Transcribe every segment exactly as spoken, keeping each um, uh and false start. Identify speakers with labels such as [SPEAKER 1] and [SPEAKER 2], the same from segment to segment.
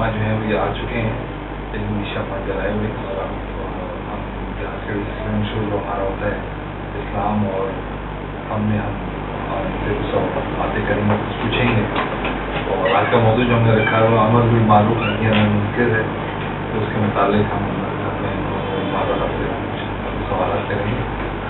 [SPEAKER 1] علماء جو ہیں وہ یہ آ چکے ہیں علمی شفا جلائے ہوئے، اور ہم جہاں سے اسلام شروع ہمارا ہوتا ہے اسلام، اور ہم نے ہم سے سب باتیں کریں گے، کچھ پوچھیں گے. اور آج کا موضوع جو ہم نے رکھا ہے وہ امر بالمعروف نہی عن المنکر ہے، تو اس کے متعلق ہم اپنے ماں سے سوالات کریں گے.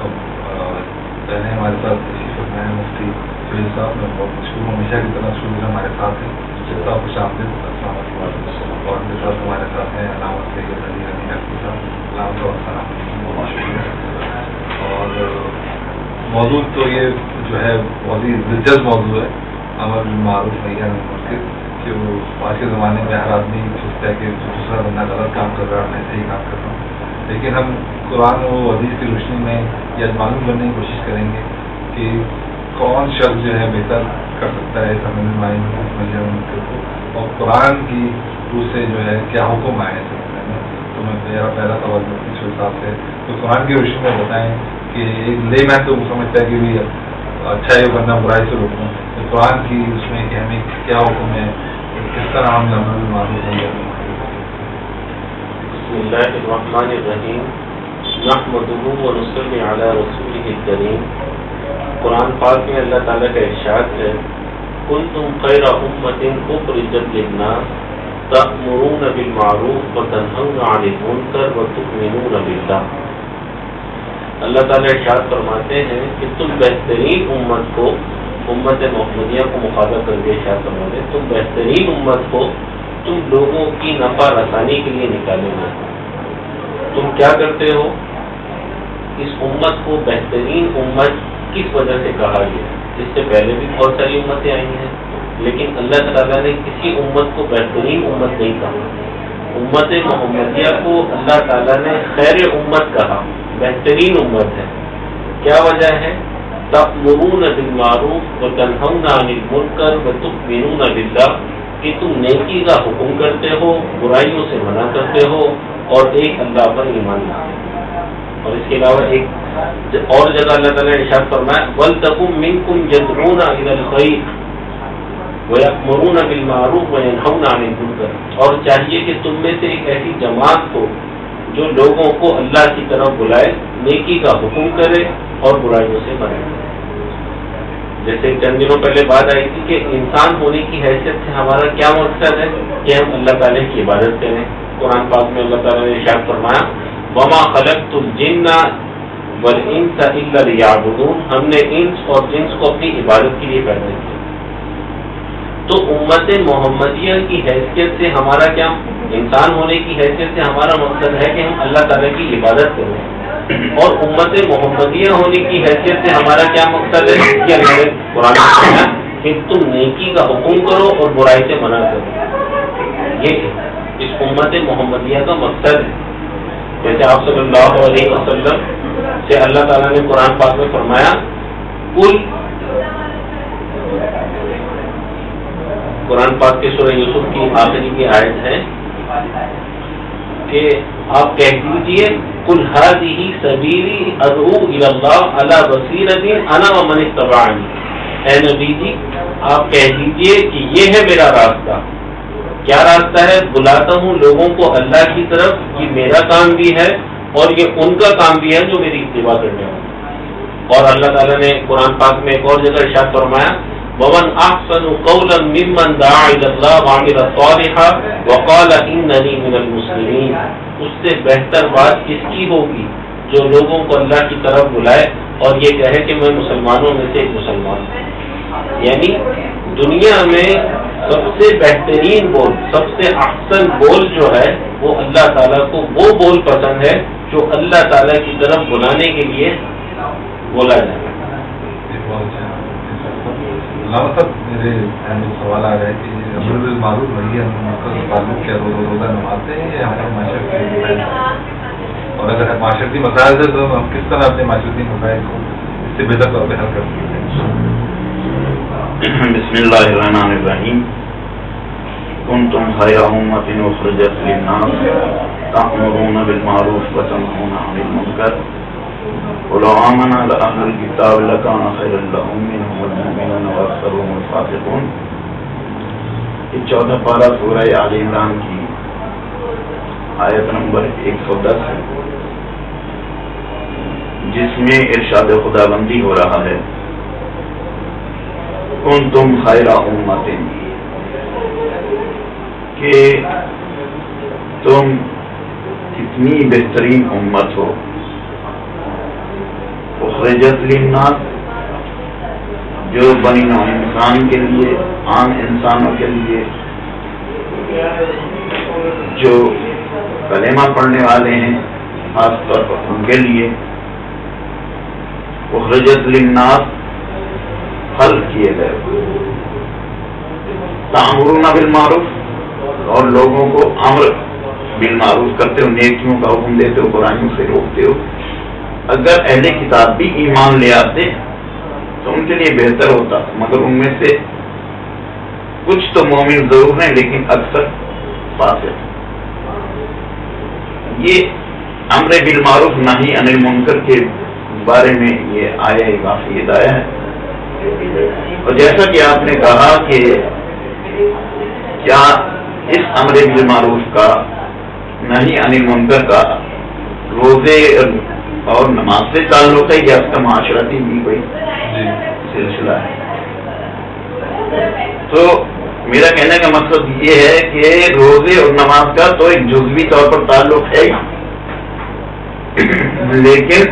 [SPEAKER 1] پہلے ہمارے ساتھ تشریف رکھنا ہے مفتی فیض صاحب، میں بہت مشکور ہوں، ہمیشہ کی طرح شروع ہمارے ساتھ ہیں. صاحب خوش آمدید. السلام علیکم. اور میرے ساتھ ہمارے ساتھ ہیں علامہ سید علی علی نقوی صاحب. علامہ السلام. بہت شکریہ. اور موضوع تو یہ جو ہے بہت ہی دلچسپ موضوع ہے، امر بالمعروف نہی عن المنکر، کہ وہ آج کے زمانے میں ہر آدمی سوچتا ہے کہ دوسرا بندہ غلط کام کر رہا ہے میں صحیح کام کر رہا ہوں، لیکن ہم قرآن و حدیث کی روشنی میں یہ معلوم کرنے کی کوشش کریں گے کہ کون شخص جو ہے بہتر کر سکتا ہے اس امر بالمعروف نہی عن المنکر کو، اور قرآن کی روح سے جو ہے کیا حکم آئے ہیں سمجھنے میں. تو میں میرا پہلا سوال مفتی صاحب سے، تو قرآن کی روشنی میں بتائیں کہ ایک لے مین تو سمجھتا ہے کہ بھی اچھا ہے ورنہ برائی سے روکنا، تو قرآن کی اس میں کہ ہمیں کیا حکم ہے، کس طرح ہم امر بالمعروف نہی عن المنکر.
[SPEAKER 2] بسم اللہ الرحمن الرحیم. نحمده ونصلی علی رسولہ الکریم. قرآن پاک میں اللہ تعالیٰ کا ارشاد ہے، کنتم خیر امۃ اخرجت للناس تأمرون بالمعروف وتنہون عن المنکر وتؤمنون باللہ. اللہ تعالیٰ ارشاد فرماتے ہیں کہ تم بہترین امت کو، امت محمدیہ کو مخاطب کر کے ارشاد فرماتے ہیں تم بہترین امت کو تم لوگوں کی نفع رسانی کے لیے نکالے ہوئے. تم کیا کرتے ہو؟ اس امت کو بہترین امت کس وجہ سے کہا گیا؟ اس سے پہلے بھی بہت ساری امتیں آئی ہیں، لیکن اللہ تعالیٰ نے کسی امت کو بہترین امت نہیں کہا. امت محمدیہ کو اللہ تعالیٰ نے خیر امت کہا، بہترین امت ہے. کیا وجہ ہے؟ تأمرون بالمعروف وتنہون عن المنکر وتؤمنون باللہ، کہ تم نیکی کا حکم کرتے ہو، برائیوں سے منع کرتے ہو، اور ایک اللہ پر ایمان لاتے ہو. اور اس کے علاوہ ایک اور جگہ اللہ تعالیٰ نے ارشاد فرمایا وَلْتَكُن مِّنكُمْ يَدْعُونَ إِلَى الْخَيْرِ وَيَأْمُرُونَ بِالْمَعْرُوفِ وَيَنْهَوْنَ عَنِ الْمُنكَرِ. اور چاہیے کہ تم میں سے ایک ایسی جماعت ہو جو لوگوں کو اللہ کی طرف بلائے، نیکی کا حکم کرے اور برائیوں سے منع کرے. جیسے چند دنوں پہلے بات آئی تھی کہ انسان ہونے کی حیثیت سے ہمارا کیا مقصد ہے کہ ہم اللہ تعالیٰ کی عبادت کریں. قرآن پاک میں اللہ تعالیٰ نے ارشاد فرمایا وَمَا خَلَقْتُ الْجِنَّ وَالْإِنسَ إِلَّا لِيَعْبُدُونَ. ہم نے انس اور جنس کو اپنی عبادت کے لیے پیدا کیا. تو امت محمدیہ کی حیثیت سے ہمارا کیا، انسان ہونے کی حیثیت سے ہمارا مقصد ہے کہ ہم اللہ تعالیٰ کی عبادت کریں. اور امت محمدیہ ہونے کی حیثیت سے ہمارا کیا مقصد ہے کہ اللہ نے قرآن میں کہا کہ تم نیکی کا حکم کرو اور برائی سے منع کرو. یہ اس امت محمدیہ کا مقصد ہے. جیسے آپ صلی اللہ علیہ وسلم سے اللہ تعالیٰ نے قرآن پاک میں فرمایا کل، قرآن پاک کے سورہ یوسف کی آخری کی آیت ہے کہ آپ کہہ دیجئے قل ھذہ سبیلی ادعو الی اللہ علی بصیرۃ انا ومن اتبعنی. اے نبی جی آپ کہہ دیجئے کہ یہ ہے میرا راستہ. کیا راستہ ہے؟ بلاتا ہوں لوگوں کو اللہ کی طرف. یہ میرا کام بھی ہے اور یہ ان کا کام بھی ہے جو میری اتباع کرنے والے. اور اللہ تعالیٰ نے قرآن پاک میں ایک اور جگہ ارشاد فرمایا وَمَنْ أَحْسَنُ قَوْلًا مِّمَّنْ دَعَا إِلَى اللَّهِ وَعَمِلَ صَالِحًا وَقَالَ إِنَّنِي مِنَ الْمُسْلِمِينَ. اس سے بہتر بات کس کی ہوگی جو لوگوں کو اللہ کی طرف بلائے اور یہ کہے کہ میں مسلمانوں میں سے ایک مسلمان ہوں. یعنی دنیا میں سب سے بہترین بول، سب سے احسن بول جو ہے وہ اللہ تعالیٰ کو وہ بول پسند ہے جو اللہ تعالیٰ کی طرف بلانے کے لیے بولا جائے.
[SPEAKER 1] علامہ صاحب میرے سوال آ رہا ہے کہ امر بالمعروف نہی عن المنکر تعلق کیا روزہ نماز ہے یا ہمارے معاشرتی مسائل، اور اگر معاشرتی مسائل ہے تو ہم کس طرح اپنے معاشرتی مسائل کو اس سے بہتر طور پہ حل کر سکتے ہیں؟
[SPEAKER 3] بسم اللہ الرحمن الرحیم. کنتم خیر امۃ اخرجت للناس تأمرون بالمعروف وتنہون عن المنکر وَلَوْ آمَنَ أَهْلُ الْكِتَابِ لَكَانَ خَيْرًا لَهُم مِّنْهُمُ الْمُؤْمِنُونَ وَأَكْثَرُهُمُ الْفَاسِقُونَ. یہ چوتھا پارہ سورہ آل عمران کی آیت نمبر ایک سو دس ہے، جس میں ارشاد خدا بندی ہو رہا ہے کنتم خیر امت، کہ تم کتنی بہترین امت ہو، اخرجت للناس، جو بنی نوع انسان کے لیے، عام انسانوں کے لیے، جو کلمہ پڑھنے والے ہیں خاص طور پر ان کے لیے، اخرجت للناس خلق کیے گئے، تأمرون بالمعروف، اور لوگوں کو امر بالمعروف کرتے ہو، نیکیوں کا حکم دیتے ہو، برائیوں سے روکتے ہو۔ اگر اہل کتاب بھی ایمان لے آتے تو ان کے لیے بہتر ہوتا، مگر ان میں سے کچھ تو مومن ضرور ہیں لیکن اکثر فاسق۔ یہ امر بالمعروف نہی عن المنکر کے بارے میں یہ آیا کافی ہدایہ ہے، اور جیسا کہ آپ نے کہا کہ کیا اس امر بالمعروف کا نہی عن المنکر کا روزے اور نماز سے تعلق ہے یا اس کا معاشرتی بھی کوئی سلسلہ ہے؟ تو میرا کہنے کا مقصد یہ ہے کہ روزے اور نماز کا تو ایک جزوی طور پر تعلق ہے، لیکن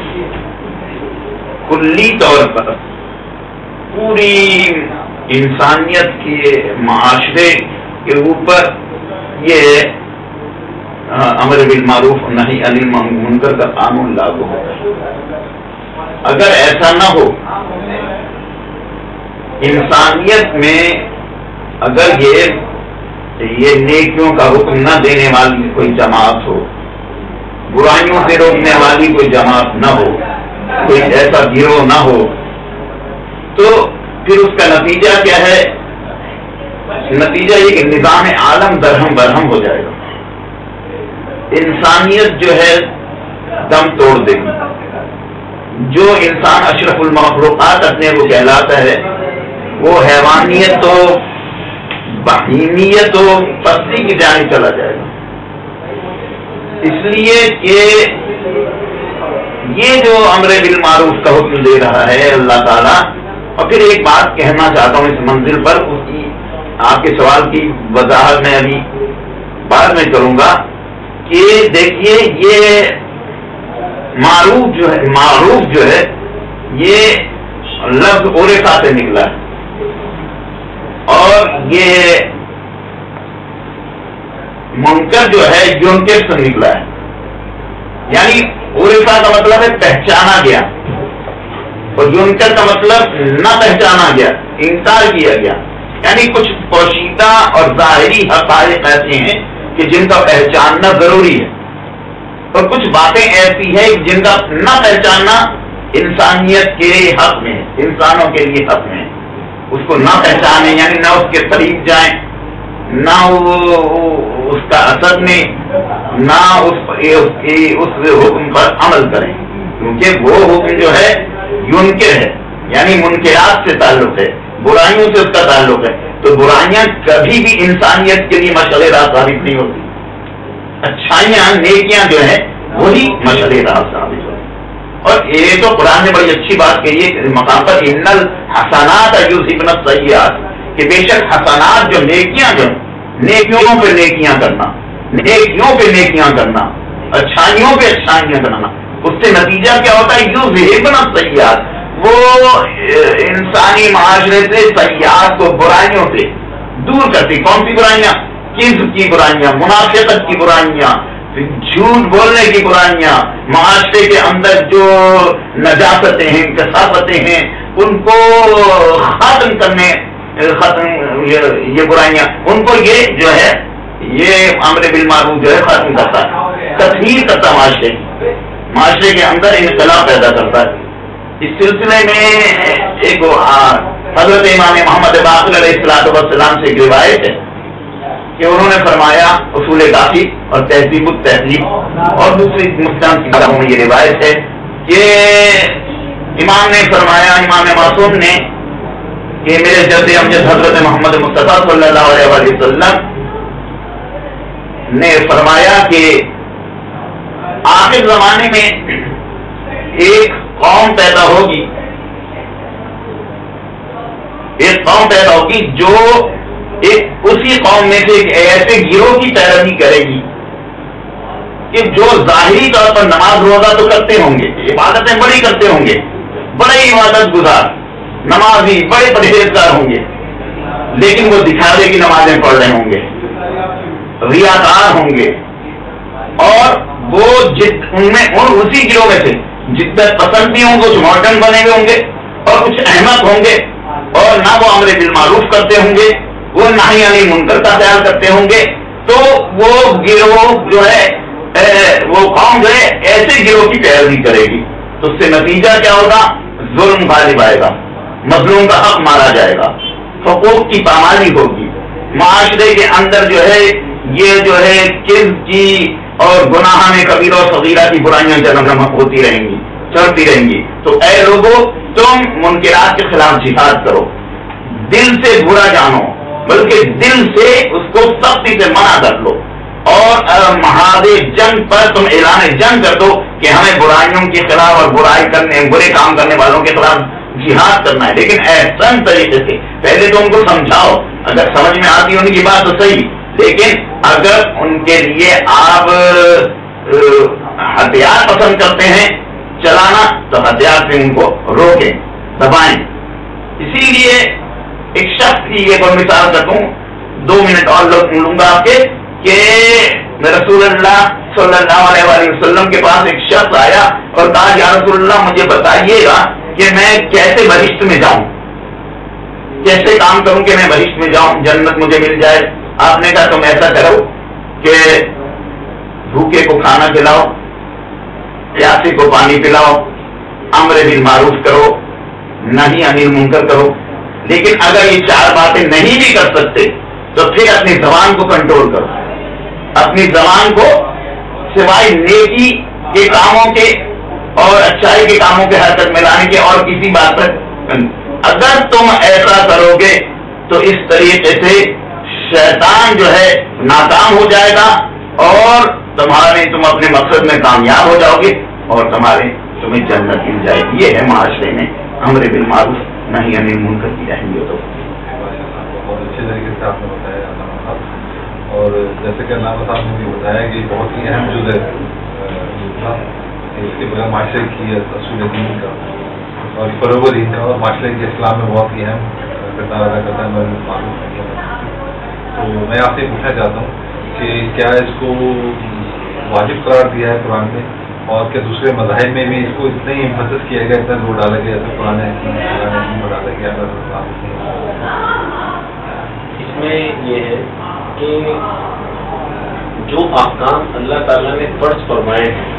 [SPEAKER 3] کلی طور پر پوری انسانیت کے معاشرے کے اوپر یہ امر بالمعروف نہی عن المنکر کا قانون لاگو ہوتا ہے۔ اگر ایسا نہ ہو، انسانیت میں اگر یہ یہ نیکیوں کا حکم نہ دینے والی کوئی جماعت ہو، برائیوں سے روکنے والی کوئی جماعت نہ ہو، کوئی ایسا گروہ نہ ہو، تو پھر اس کا نتیجہ کیا ہے؟ نتیجہ یہ کہ نظام عالم درہم برہم ہو جائے گا، انسانیت جو ہے دم توڑ دے گی۔ جو انسان اشرف المخلوقات اپنے کو کہلاتا ہے وہ حیوانیت تو بہیمیت تو پستی کی جانب چلا جائے گا۔ اس لیے کہ یہ جو امر بالمعروف کا حکم دے رہا ہے اللہ تعالیٰ، اور پھر ایک بات کہنا چاہتا ہوں اس منزل پر، اس کی آپ کے سوال کی وضاحت میں ابھی بعد میں کروں گا، کہ دیکھیے یہ معروف جو ہے معروف جو ہے یہ لفظ عرفہ سے نکلا ہے، اور یہ منکر جو ہے ینکر سے نکلا ہے، یعنی عرفہ کا مطلب ہے پہچانا گیا، اور ینکر کا مطلب نہ پہچانا گیا، انکار کیا گیا، یعنی کچھ پوشیدہ اور ظاہری حقائق ایسے ہیں کہ جن کا پہچاننا ضروری ہے، اور کچھ باتیں ایسی ہیں جن کا نہ پہچاننا انسانیت کے حق میں، انسانوں کے لیے حق میں، اس کو نہ پہچانے یعنی نہ اس کے قریب جائیں، نہ اس کا اثر میں، نہ اس حکم پر عمل کریں، کیونکہ وہ حکم جو ہے ینکر ہے، یعنی منکرات سے تعلق ہے، برائیوں سے اس کا تعلق ہے، تو برائیاں کبھی بھی انسانیت کے لیے مشعل راہ ثابت نہیں ہوتی، اچھائیاں نیکیاں جو ہیں وہی مشعل راہ ثابت ہوتی۔ اور یہ تو قرآن نے بڑی اچھی بات کہی ہے مقام پر، ان الحسنات یذھبن السیئات، کہ بے شک حسنات جو نیکیاں جو نیکیوں پہ نیکیاں کرنا، نیکیوں پہ نیکیاں کرنا، اچھائیوں پہ اچھائیاں کرنا، اس سے نتیجہ کیا ہوتا ہے؟ یذھبن السیئات، وہ انسانی معاشرے سے سیئات کو، برائیوں سے دور کرتی۔ کون سی برائیاں؟ کذب کی برائیاں، منافقت کی برائیاں، جھوٹ بولنے کی برائیاں، معاشرے کے اندر جو نجاستیں ہیں، کثافتیں ہیں، ان کو ختم کرنے ختم یہ برائیاں، ان کو یہ جو ہے یہ امر بالمعروف جو ہے ختم کرتا ہے، تطہیر کرتا معاشرے کی، معاشرے کے اندر انقلاب پیدا کرتا ہے۔ اس سلسلے میں ایک حضرت امام محمد باقر علیہ السلام سے ایک روایت ہے کہ انہوں نے فرمایا، اصول کافی اور تہذیب التہذیب اور دوسری مسلم کی کتابوں میں یہ روایت ہے کہ امام نے فرمایا، امام معصوم نے کہ میرے جد امجد حضرت محمد مصطفیٰ صلی اللہ علیہ وسلم نے فرمایا کہ آخر زمانے میں ایک قوم پیدا ہوگی ایک قوم پیدا ہوگی جو ایک اسی قوم میں سے ایک ایسے گروہ کی پیروی کرے گی کہ جو ظاہری طور پر نماز روزہ تو کرتے ہوں گے، عبادتیں بڑی کرتے ہوں گے، بڑے عبادت گزار نمازی بڑے پرہیزگار ہوں گے، لیکن وہ دکھاوے کی نمازیں پڑھ رہے ہوں گے، ریاکار ہوں گے، اور وہ جت ان میں ان اسی گروہ میں سے جدت پسند بھی ہوں گے، کچھ ماڈرن بنے ہوئے ہوں گے اور کچھ احمق ہوں گے، اور نہ وہ امر بالمعروف کرتے ہوں گے، وہ نہی عن المنکر کا خیال کرتے ہوں گے. تو وہ گروہ جو ہے وہ قوم جو ہے ایسے گروہ کی پیروی کرے گی تو اس سے نتیجہ کیا ہوگا؟ ظلم غالب آئے گا، مظلوم کا حق مارا جائے گا، حقوق کی پامالی ہوگی، معاشرے کے اندر جو ہے یہ جو ہے کذب کی اور گناہ میں کبیرہ اور صغیرہ کی برائیاں جنم ہوتی رہیں گی، چڑھتی رہیں گی. تو اے لوگوں، تم منکرات کے خلاف جہاد کرو، دل سے برا جانو، بلکہ دل سے اس کو سختی سے منع کر لو، اور محاذ جنگ پر تم اعلان جنگ کر دو کہ ہمیں برائیوں کے خلاف اور برائی کرنے برے کام کرنے والوں کے خلاف جہاد کرنا ہے، لیکن احسن طریقے سے. پہلے تو ان کو سمجھاؤ، اگر سمجھ میں آتی ان کی بات تو صحیح، لیکن اگر ان کے لیے آپ ہتھیار پسند کرتے ہیں چلانا تو ہتھیار سے ان کو روکیں، دبائیں. اسی لیے ایک شخص کی یہ کوئی مثال رکھوں، دو منٹ اور لوں گا آپ کے، کہ رسول اللہ صلی اللہ علیہ وآلہ وسلم کے پاس ایک شخص آیا اور کہا یا رسول اللہ مجھے بتائیے گا کہ میں کیسے بہشت میں جاؤں، کیسے کام کروں کہ میں بہشت میں جاؤں، جنت مجھے مل جائے. آپ نے کہا تم ایسا کرو کہ بھوکے کو کھانا کھلاؤ، پیاسے کو پانی پلاؤ، امر بالمعروف کرو، نہی عن المنکر کرو. لیکن اگر یہ چار باتیں نہیں بھی کر سکتے تو پھر اپنی زبان کو کنٹرول کرو، اپنی زبان کو سوائے نیکی کے کاموں کے اور اچھائی کے کاموں کے حرکت میں لانے کے اور کسی بات پر اگر تم ایسا کرو گے تو اس طریقے سے شیطان جو ہے ناکام ہو جائے گا اور تمہارے تم اپنے مقصد میں کامیاب ہو جاؤ گے اور تمہارے تمہیں جنت مل جائے گی. یہ ہے معاشرے میں امر بالمعروف نہی عن المنکر کی اہمیت.
[SPEAKER 1] بہت اچھے طریقے سے آپ نے بتایا علامہ صاحب، اور جیسے کہ علامہ صاحب نے بھی بتایا کہ بہت ہی اہم جز ہے تھا اس کے بغیر معاشرے کی اصول دین کا اور فروغ دین کا اور معاشرے کے اسلام میں بہت ہی اہم کردار ادا کرتا ہے. تو میں آپ سے پوچھنا چاہتا ہوں کہ کیا اس کو واجب قرار دیا ہے قرآن میں، اور کیا دوسرے مذاہب میں بھی اس کو اتنا ہی امفسس کیا گیا، اتنا زور ڈالا گیا جیسے قرآن میں ڈالا گیا؟
[SPEAKER 2] اس میں یہ ہے کہ جو احکام اللہ تعالیٰ نے فرض فرمائے ہیں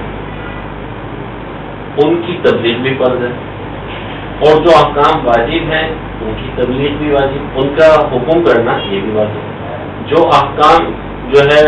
[SPEAKER 2] ان کی تبلیغ بھی فرض ہے، اور جو احکام واجب ہیں ان کی تبلیغ بھی واجب، ان کا حکم کرنا یہ بھی واجب ہے. جو احکام جو ہے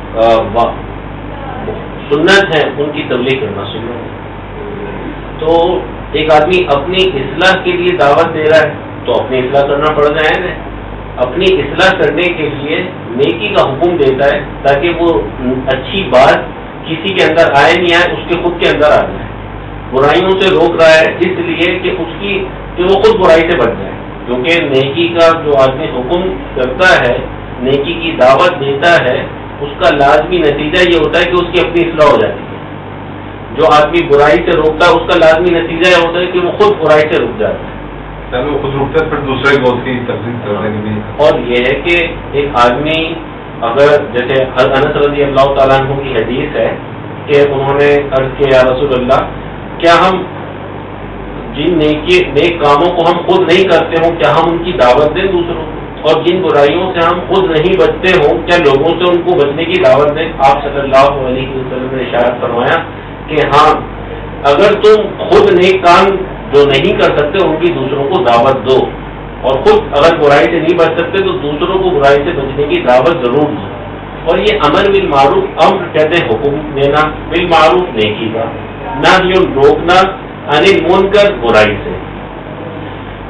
[SPEAKER 2] سنت ہے ان کی تبلیغ کرنا سنت ہے. تو ایک آدمی اپنی اصلاح کے لیے دعوت دے رہا ہے تو اپنی اصلاح کرنا پڑ جائے نا. اپنی اصلاح کرنے کے لیے نیکی کا حکم دیتا ہے تاکہ وہ اچھی بات کسی کے اندر آئے نہیں آئے اس کے خود کے اندر آ جائے. برائیوں سے روک رہا ہے اس لیے کہ اس کی کہ وہ خود برائی سے بچ جائے، کیونکہ نیکی کا جو آدمی حکم کرتا ہے، نیکی کی دعوت دیتا ہے، اس کا لازمی نتیجہ یہ ہوتا ہے کہ اس کی اپنی اصلاح ہو جاتی ہے. جو آدمی برائی سے روکتا ہے اس کا لازمی نتیجہ یہ ہوتا ہے کہ وہ خود برائی سے رک جاتا ہے،
[SPEAKER 1] وہ خود رکتا ہے پھر دوسرے کو اس کی تقسیم کرنے کے لیے.
[SPEAKER 2] اور یہ ہے کہ ایک آدمی اگر جیسے انس رضی اللہ تعالیٰ عنہ کی حدیث ہے کہ انہوں نے عرض کیا یا رسول اللہ کیا ہم جن نیکی نیک کاموں کو ہم خود نہیں کرتے ہوں کیا ہم ان کی دعوت دیں دوسروں کو، اور جن برائیوں سے ہم خود نہیں بچتے ہوں کیا لوگوں سے ان کو بچنے کی دعوت دیں؟ آپ صلی اللہ علیہ وسلم نے ارشاد فرمایا کہ ہاں اگر تم خود نیک کام جو نہیں کر سکتے ان کی دوسروں کو دعوت دو، اور خود اگر برائی سے نہیں بچ سکتے تو دوسروں کو برائی سے بچنے کی دعوت ضرور دو. اور یہ امر بالمعروف، امر کہتے ہیں حکم دینا، بالمعروف نیکی کا، نہ یہ روکنا عن المنکر برائی سے.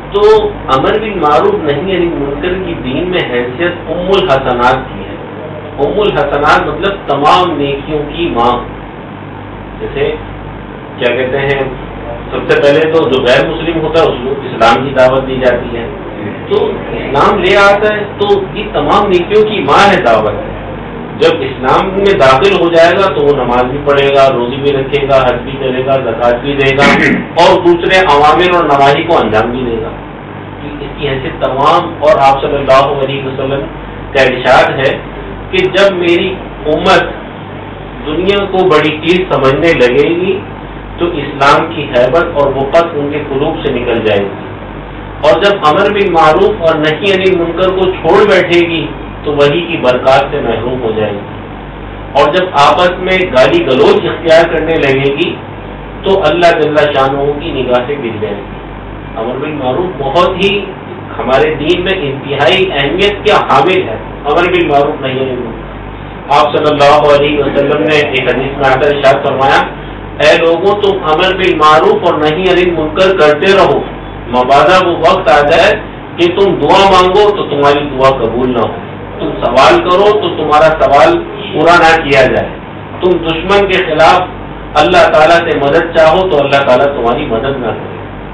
[SPEAKER 2] تو امر بالمعروف نہی عن المنکر کی دین میں حیثیت ام الحسنات کی ہے. ام الحسنات مطلب تمام نیکیوں کی ماں. جیسے کیا کہتے ہیں، سب سے پہلے تو جو غیر مسلم ہوتا ہے اس کو اسلام کی دعوت دی جاتی ہے، تو اسلام لے آتا ہے تو یہ تمام نیکیوں کی ماں ہے دعوت. جب اسلام میں داخل ہو جائے گا تو وہ نماز بھی پڑھے گا، روزی بھی رکھے گا، حج بھی کرے گا، زکوٰۃ بھی دے گا اور دوسرے عوامر اور نواہی کو انجام بھی دے گا. اس کی حیثیت تمام. اور آپ صلی اللہ علیہ وسلم کا ارشاد ہے کہ جب میری امت دنیا کو بڑی چیز سمجھنے لگے گی تو اسلام کی حیبت اور وقت ان کے قلوب سے نکل جائے گی، اور جب امر بالمعروف اور نہی عن المنکر کو چھوڑ بیٹھے گی تو وہی کی برکات سے محروم ہو جائے گی، اور جب آپس میں گالی گلوچ اختیار کرنے لگے گی تو اللہ جل شانہ کی نگاہ سے گر جائے گی. امر بالمعروف بہت ہی ہمارے دین میں انتہائی اہمیت کا حامل ہے. امر بالمعروف نہی عن المنکر. آپ صلی اللہ علیہ وسلم نے ایک حدیث میں آتا ارشاد فرمایا، اے لوگوں تم امر بالمعروف اور نہی عن المنکر کرتے رہو، مبادا وہ وقت آ جائے کہ تم دعا مانگو تو تمہاری دعا قبول نہ ہو، تم سوال کرو تو تمہارا سوال پورا نہ کیا جائے، تم دشمن کے خلاف اللہ تعالیٰ سے مدد چاہو تو اللہ تعالیٰ تمہاری مدد نہ کرے.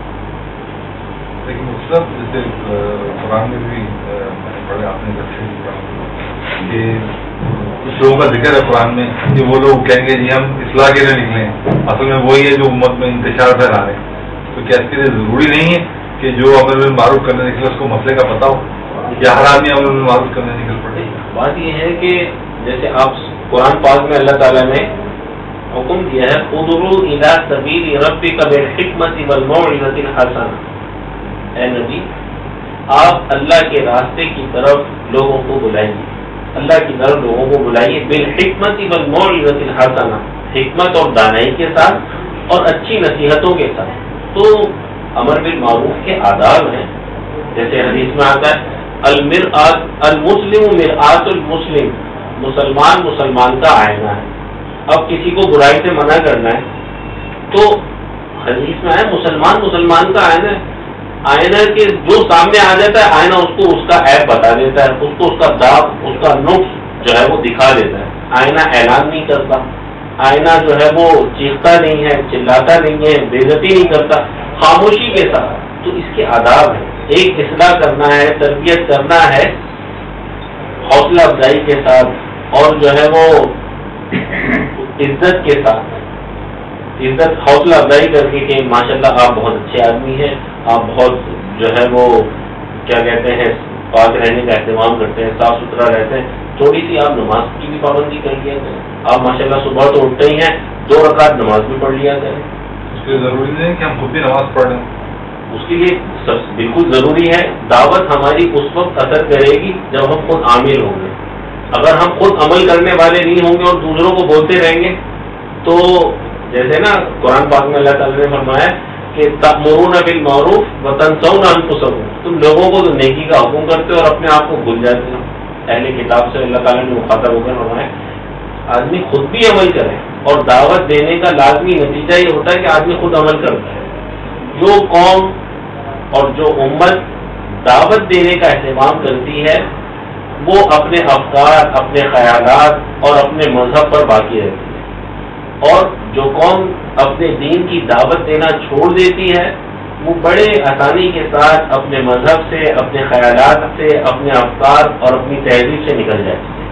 [SPEAKER 1] لیکن مطلب جیسے قرآن میں بھی میں نے پڑھا، آپ نے کہ کچھ لوگوں کا ذکر ہے قرآن میں کہ وہ لوگ کہیں گے جی ہم اصلاح کے لیے نکلے ہیں، اصل میں وہی ہے جو امت میں انتشار پھیلا رہے ہیں. تو کیا اس کے لیے ضروری نہیں ہے کہ جو امر بالمعروف کرنے نکلے اس کو مسئلے کا پتہ ہو، یا ہر آدمی امر بالمعروف کرنے نکل پڑے؟
[SPEAKER 2] بات یہ ہے کہ جیسے آپ قرآن پاک میں اللہ تعالیٰ نے حکم دیا ہے ادعوا الی سبیل ربک بالحکمۃ والموعظۃ الحسنہ، اے نبی آپ اللہ کے راستے کی طرف لوگوں کو بلائیے، اللہ کی طرف لوگوں کو بلائیے بالحکمۃ والموعظۃ الحسنہ، حکمت اور دانائی کے ساتھ اور اچھی نصیحتوں کے ساتھ. تو امر بالمعروف کے آداب ہیں. جیسے حدیث میں آتا ہے المرآت المسلم مرآت المسلم، مسلمان مسلمان کا آئینہ ہے. اب کسی کو برائی سے منع کرنا ہے تو حدیث میں ہے مسلمان مسلمان کا آئینہ ہے. آئینہ کے جو سامنے آ جاتا ہے آئینہ اس کو اس کا عیب بتا دیتا ہے، اس کو اس کا داغ اس کا نقص جو ہے وہ دکھا دیتا ہے. آئینہ اعلان نہیں کرتا، آئینہ جو ہے وہ چیختا نہیں ہے، چلاتا نہیں ہے، بے عزتی نہیں کرتا، خاموشی کے ساتھ. تو اس کے آداب ہیں. ایک اصلاح کرنا ہے، تربیت کرنا ہے حوصلہ افزائی کے ساتھ اور جو ہے وہ عزت کے ساتھ، عزت حوصلہ افزائی کر کے کہ ماشاءاللہ آپ بہت اچھے آدمی ہیں، آپ بہت جو ہے وہ کیا کہتے ہیں پاک رہنے کا اہتمام کرتے ہیں، صاف ستھرا رہتے ہیں. تھوڑی سی آپ نماز کی بھی پابندی کر لیا کریں. آپ ماشاءاللہ صبح تو اٹھتے ہی ہیں، دو رکعت نماز بھی پڑھ لیا کریں.
[SPEAKER 1] اس کے لیے ضروری نہیں ہے کہ ہم خود بھی نماز پڑھ لیں.
[SPEAKER 2] اس کے لیے سب بالکل ضروری ہے. دعوت ہماری اس وقت اثر کرے گی جب ہم خود عامل ہوں گے. اگر ہم خود عمل کرنے والے نہیں ہوں گے اور دوسروں کو بولتے رہیں گے تو جیسے نا قرآن پاک میں اللہ تعالیٰ نے فرمایا کہ تأمرون بالمعروف وتنسون انفسکم، تم لوگوں کو تو نیکی کا حکم کرتے ہو اور اپنے آپ کو بھول جاتے ہو. اہل کتاب سے اللہ تعالیٰ نے مخاطب ہو کر فرمایا آدمی خود بھی عمل کرے، اور دعوت دینے کا لازمی نتیجہ یہ ہوتا ہے کہ آدمی خود عمل کرتا ہے. جو قوم اور جو امت دعوت دینے کا اہتمام کرتی ہے وہ اپنے افکار، اپنے خیالات اور اپنے مذہب پر باقی رہتی ہے، اور جو قوم اپنے دین کی دعوت دینا چھوڑ دیتی ہے وہ بڑے آسانی کے ساتھ اپنے مذہب سے، اپنے خیالات سے، اپنے افکار اور اپنی تہذیب سے نکل جاتی ہے.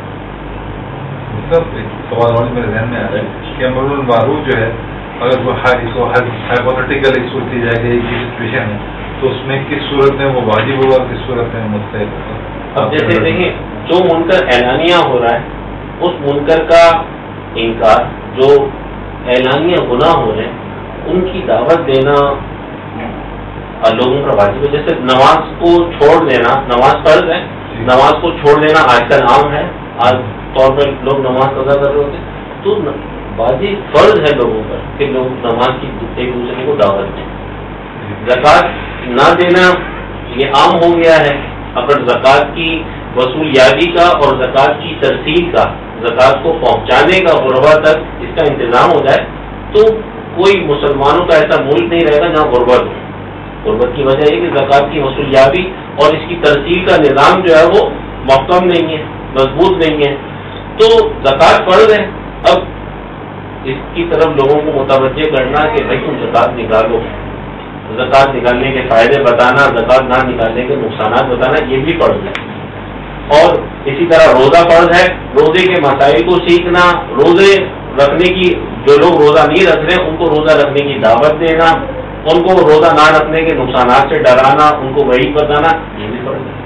[SPEAKER 1] سب سوال اور میرے ذہن میں آ رہا ہے کہ امر بالمعروف جو ہے اگر وہ ہائپوتھیٹیکل ایک صورت دی جائے گی، ایک سچویشن ہے تو اس میں کس صورت میں وہ واجب ہوگا، کس صورت میں مستحب ہوگا؟
[SPEAKER 2] اب جیسے دیکھیں جو منکر اعلانیہ ہو رہا ہے اس منکر کا انکار، جو اعلانیہ گناہ ہو رہے ہیں ان کی دعوت دینا لوگوں کا واجب ہے. جیسے نماز کو چھوڑ دینا، نماز فرض ہے، نماز کو چھوڑ دینا آج کل عام ہے، آج طور پر لوگ نماز ادا کر رہے ہوتے ہیں تو واجب فرض ہے لوگوں پر کہ لوگ نماز کی ایک دوسرے کو دعوت دیں. زکوٰۃ نہ دینا یہ عام ہو گیا ہے. اگر زکوٰۃ کی وصولیابی کا اور زکوٰۃ کی ترسیل کا، زکوٰۃ کو پہنچانے کا غربا تک اس کا انتظام ہو جائے تو کوئی مسلمانوں کا ایسا ملک نہیں رہے گا جہاں غربت ہو. غربت کی وجہ یہ کہ زکوٰۃ کی وصولیابی اور اس کی ترسیل کا نظام جو ہے وہ محکم نہیں ہے، مضبوط نہیں ہے. تو زکوٰۃ فرض ہے. اب اس کی طرف لوگوں کو متوجہ کرنا کہ بھائی تم زکوٰۃ نکالو، زکوٰۃ نکالنے کے فائدے بتانا، زکوٰۃ نہ نکالنے کے نقصانات بتانا، یہ بھی فرض ہے. اور اسی طرح روزہ فرض ہے. روزے کے مسائل کو سیکھنا، روزے رکھنے کی، جو لوگ روزہ نہیں رکھ رہے ان کو روزہ رکھنے کی دعوت دینا، ان کو روزہ نہ رکھنے کے نقصانات سے ڈرانا، ان کو وعید بتانا، یہ بھی فرض ہے.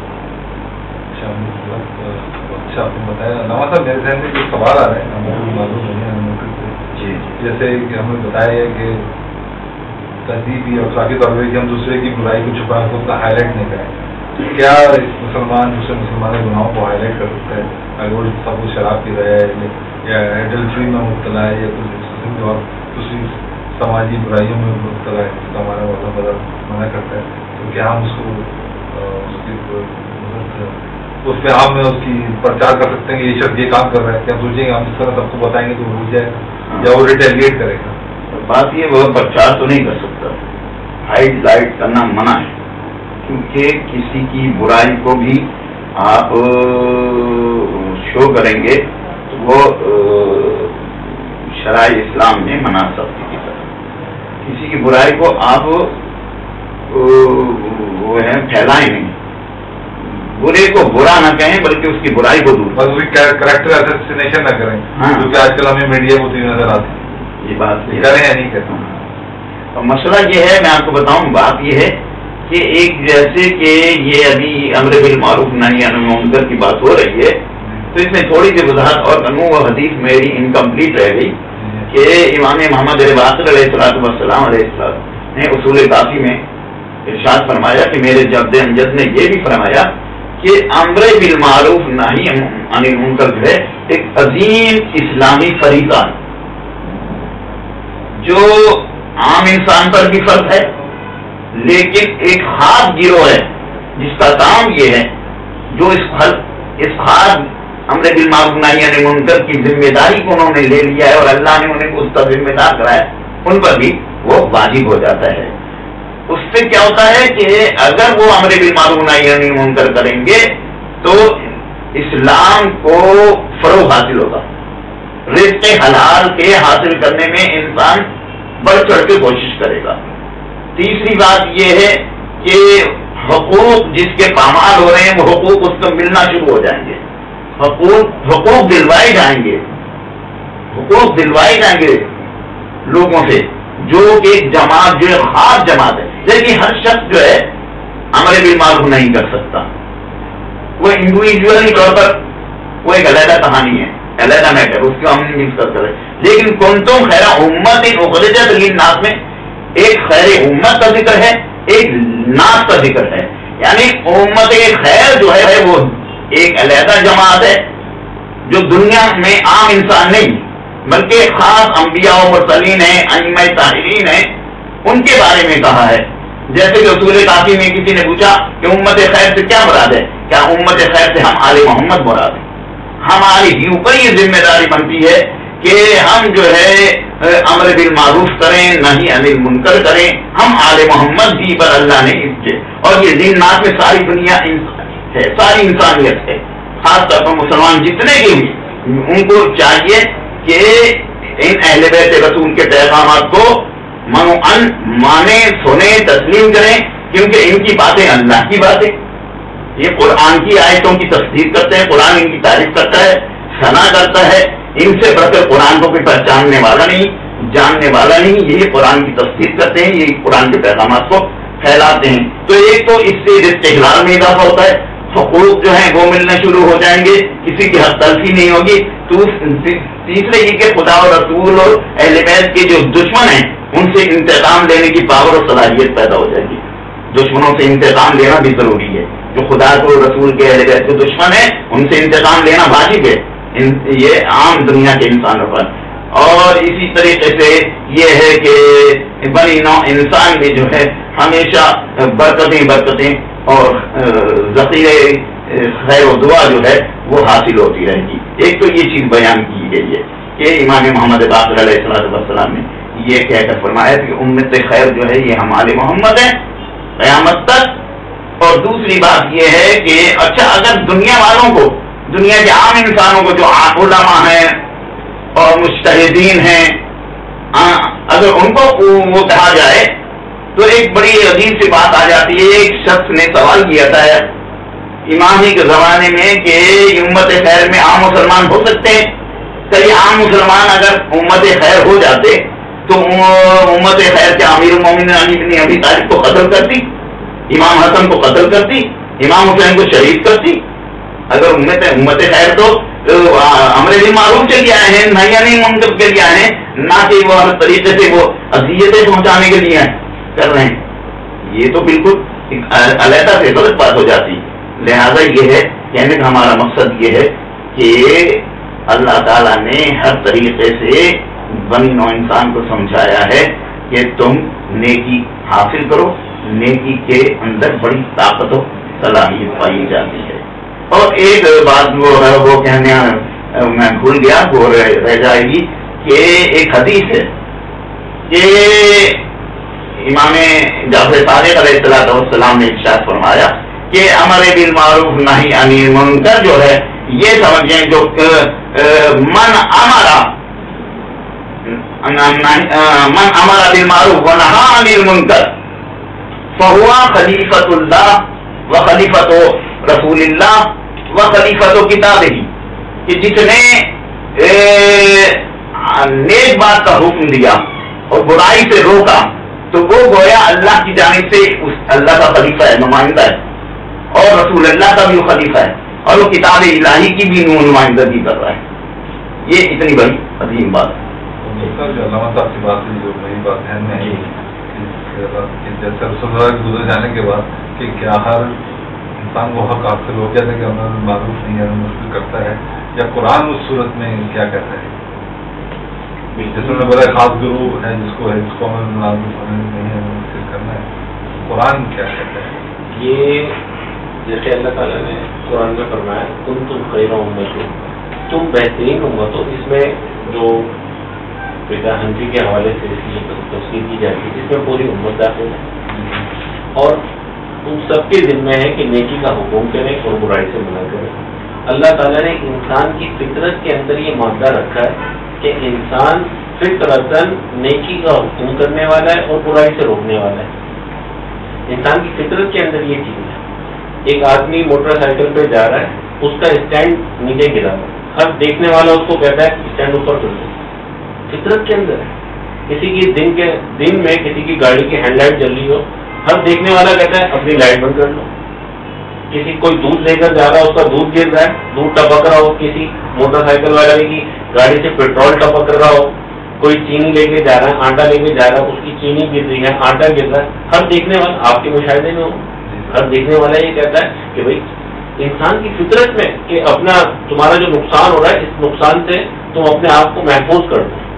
[SPEAKER 1] اچھا آپ نے بتایا. نواز صاحب میرے ذہن میں جو سوال آ رہے ہیں جی جیسے کہ ہم نے بتایا ہے کہ تہذیبی اور اخلاقی طور پہ کہ ہم دوسرے کی برائی کو چھپا کر اتنا ہائی لائٹ نہیں کریں، کیا مسلمان دوسرے مسلمان کے گناہوں کو ہائی لائٹ کر سکتا ہے؟ اگر وہ سب کچھ شراب پی رہا ہے یا ایڈلٹری میں مبتلا ہے یا کچھ اور دوسری سماجی برائیوں میں مبتلا ہے جس کا ہمارا مذہب منع کرتا ہے، تو کیا ہم اس کو اس کی اس پہ آپ میں اس کی پرچار کر سکتے ہیں کہ یہ شخص یہ کام کر رہا ہے؟ کیا سوچیں گے ہم اس طرح سب کو بتائیں گے تو وہ جائے گا یا وہ ریٹیلیٹ کرے گا؟
[SPEAKER 3] بات یہ وہ پرچار تو نہیں کر سکتا، ہائیڈ لائٹ کرنا منع ہے، کیونکہ کسی کی برائی کو بھی آپ شو کریں گے تو وہ شرائع اسلام میں منع سختی کی طرح. کسی کی برائی کو آپ وہ ہے پھیلائیں نہیں، برے کو برا نہ کہیں بلکہ اس کی برائی کو دور،
[SPEAKER 1] بس اس کریکٹر اسیسینیشن نہ کریں. ہاں کیونکہ آج کل ہمیں میڈیا کو نظر آتی ہے،
[SPEAKER 3] یہ بات
[SPEAKER 1] کریں یا نہیں کریں.
[SPEAKER 3] اور مسئلہ یہ ہے، میں آپ کو بتاؤں، بات یہ ہے کہ ایک جیسے کہ یہ ابھی امر بالمعروف نہی عن المنکر کی بات ہو رہی ہے، تو اس میں تھوڑی سی وضاحت اور کروں. وہ حدیث میری انکمپلیٹ رہ گئی کہ امام محمد باقر علیہ الصلوۃ والسلام علیہ السلام نے اصول کافی میں ارشاد فرمایا کہ میرے جد امجد نے یہ بھی فرمایا کہ امر بالمعروف نہی عن المنکر جو ہے ایک عظیم اسلامی فریضہ جو عام انسان پر بھی فرض ہے، لیکن ایک خاص گروہ ہے جس کا کام یہ ہے، جو اس اس خاص امر بالمعروف نہی عن المنکر کی ذمہ داری کو انہوں نے لے لیا ہے اور اللہ نے انہیں اس کا ذمہ دار کرایا، ان پر بھی وہ واجب ہو جاتا ہے. اس سے کیا ہوتا ہے کہ اگر وہ امر بالمعروف نہی عن المنکر کریں گے تو اسلام کو فروغ حاصل ہوگا. رزق حلال کے حاصل کرنے میں انسان بڑھ چڑھ کے کوشش کرے گا. تیسری بات یہ ہے کہ حقوق جس کے پامال ہو رہے ہیں وہ حقوق اس کو ملنا شروع ہو جائیں گے، حقوق حقوق دلوائے جائیں گے حقوق دلوائے جائیں گے لوگوں سے، جو کہ جماعت جو ہے خاص جماعت ہے. لیکن ہر شخص جو ہے امر بالمعروف نہیں کر سکتا، وہ انڈیویجلی طور پر وہ ایک علیحدہ کہانی ہے، علیحدہ میٹر، اس کو ہم نہیں مکس کر رہے. لیکن کنتم خیر امت اخرجت للناس میں ایک خیر امت کا ذکر ہے، ایک ناس کا ذکر ہے. یعنی امت خیر جو ہے وہ ایک علیحدہ جماعت ہے جو دنیا میں عام انسان نہیں بلکہ خاص انبیاء و مرسلین ہیں، ائمہ طاہرین ہیں، ان کے بارے میں کہا ہے. جیسے کہ اصول کافی میں کسی نے پوچھا کہ امت خیر سے کیا مراد ہے، کیا امت خیر سے ہم آل محمد مراد ہیں؟ ہماری اوپر یہ ذمہ داری بنتی ہے کہ ہم جو ہے امر بالمعروف کریں، نہی عن المنکر کریں. ہم آل محمد جی پر اللہ نے اسے، اور یہ دین ناز میں ساری دنیا ہے، ساری انسانیت ہے، خاص طور پر مسلمان جتنے کے بھی ان کو چاہیے کہ ان اہل بیت رسول کے پیغامات کو منو ان مانے، سنیں، تسلیم کریں، کیونکہ ان کی باتیں اللہ کی باتیں، یہ قرآن کی آیتوں کی تصدیق کرتے ہیں، قرآن ان کی تعریف کرتا ہے، ثنا کرتا ہے. ان سے بڑھ کر قرآن کو کوئی پہچاننے والا نہیں، جاننے والا نہیں. یہ قرآن کی تصدیق کرتے ہیں، یہ قرآن کے پیغامات کو پھیلاتے ہیں. تو ایک تو اس سے رزق حلال میں اضافہ ہوتا ہے، حقوق جو ہیں وہ ملنا شروع ہو جائیں گے، کسی کی حق تلفی نہیں ہوگی. تو تیسرے یہ کہ خدا اور رسول اور اہل بیت کے جو دشمن ہیں ان سے انتقام لینے کی پاور اور صلاحیت پیدا ہو جائے گی. دشمنوں سے انتقام لینا بھی ضروری ہے. جو خدا کو رسول کے اہل بیت کے دشمن ہیں ان سے انتقام لینا واجب ہے، یہ عام دنیا کے انسانوں پر. اور اسی طریقے سے یہ ہے کہ بنی نوع انسان میں جو ہے ہمیشہ برکتیں برکتیں اور ذخیرے خیر و دعا جو ہے وہ حاصل ہوتی رہے گی. ایک تو یہ چیز بیان کی گئی ہے کہ امام محمد باقر علیہ السلام نے یہ کہہ کر فرمایا کہ امت خیر جو ہے یہ ہمارے محمد ہیں، قیامت تک۔ اور دوسری بات یہ ہے کہ اچھا اگر دنیا والوں کو، دنیا کے عام انسانوں کو جو علماء ہیں اور مجتہدین ہیں، اگر ان کو وہ کہا جائے تو ایک بڑی عجیب سی بات آ جاتی ہے۔ ایک شخص نے سوال کیا تھا امام ہی کے زمانے میں کہ امت خیر میں عام مسلمان ہو سکتے ہیں؟ کہ عام مسلمان اگر امت خیر ہو جاتے تو امت خیر کے امیر المومنین علی بن ابی طالب کو قتل کرتی، امام حسن کو قتل کرتی، امام حسین کو شہید کرتی۔ اگر امت امت خیر تو امر بالمعروف کے لیے آئے ہیں، نہی عن المنکر کے لیے آئے ہیں، نہ کہ وہ ہر طریقے سے وہ اذیتیں پہنچانے کے لیے کر رہے ہیں۔ یہ تو بالکل علیحدہ سے غلط بات ہو جاتی۔ لہذا یہ ہے کہنے کا ہمارا مقصد یہ ہے کہ اللہ تعالیٰ نے ہر طریقے سے بنی نوع انسان کو سمجھایا ہے کہ تم نیکی حاصل کرو، نیکی کے اندر بڑی طاقت و صلاحیت پائی جاتی ہے۔ اور ایک بات وہ ہے وہ کہنے میں بھول گیا، وہ رہ جائے گی کہ ایک حدیث ہے کہ امام جعفر صادق علیہ السلام نے ارشاد فرمایا کہ امر بالمعروف نہی عن المنکر جو ہے یہ سمجھیں جو من امر من امر بالمعروف ونہی عن المنکر فہو خلیفۃ اللہ و خلیفۃ رسول اللہ و خلیفۃ کتابہ، کہ جس نے نیک بات کا حکم دیا اور برائی سے روکا تو وہ گویا اللہ کی جانب سے اللہ کا خلیفہ ہے، نمائندہ ہے، اور رسول اللہ کا بھی وہ خلیفہ ہے، اور وہ کتاب الہی کی بھی نمائندگی کر رہا ہے۔ یہ اتنی بڑی عظیم بات ہے۔
[SPEAKER 1] جو علامہ صاحب کی بات ہے، جو میری بات ہے میں جیسے رسول اللہ کے گزر جانے کے بعد کہ کیا ہر انسان کو حق حاصل ہو گیا تھا کہ امر معروف نہیں ہے مشکل کرتا ہے، یا قرآن اس صورت میں کیا کہتا ہے؟ جیسے میں بڑا خاص گروہ ہے جس کو ہے جس کو ہمیں معروف نہیں ہے مشکل کرنا ہے، قرآن کیا کہتا ہے؟
[SPEAKER 2] یہ جیسے اللہ تعالیٰ نے قرآن میں فرمایا کنتم خیر امت، تم بہترین امت ہو۔ اس میں جو فقہ حنفی کے حوالے سے اس کی تفسیر کی جاتی ہے، اس میں پوری امت داخل ہے، اور ان سب کے ذمہ ہے کہ نیکی کا حکم کریں اور برائی سے منع کریں۔ اللہ تعالیٰ نے انسان کی فطرت کے اندر یہ مادہ رکھا ہے کہ انسان فطرتاً نیکی کا حکم کرنے والا ہے اور برائی سے روکنے والا ہے۔ انسان کی فطرت کے اندر یہ چیز ہے۔ ایک آدمی موٹر سائیکل پہ جا رہا ہے، اس کا اسٹینڈ نیچے گرا ہوا، ہر دیکھنے والا اس کو کہتا ہے اسٹینڈ اوپر کر دو، فطرت کے اندر ہے۔ کسی کی دن کے دن میں کسی کی گاڑی کی ہینڈ لائٹ جل رہی ہو، ہر دیکھنے والا کہتا ہے اپنی لائٹ بند کر لو۔ کسی کوئی دودھ لے کر جا رہا ہے، اس کا دودھ گر رہا ہے، دودھ ٹپک رہا ہو، کسی موٹر سائیکل والے کی گاڑی سے پیٹرول ٹپک رہا ہو، کوئی چینی لے کے جا رہا ہے، آٹا لے کے جا رہا ہے، اس کی چینی گر رہی ہے، آٹا گر رہا ہے، ہر دیکھنے والا آپ کے مشاہدے میں ہو، ہر دیکھنے والا یہ کہتا ہے کہ بھائی انسان کی فطرت میں کہ اپنا تمہارا جو نقصان ہو رہا ہے اس نقصان سے تم اپنے آپ کو محفوظ کر دو۔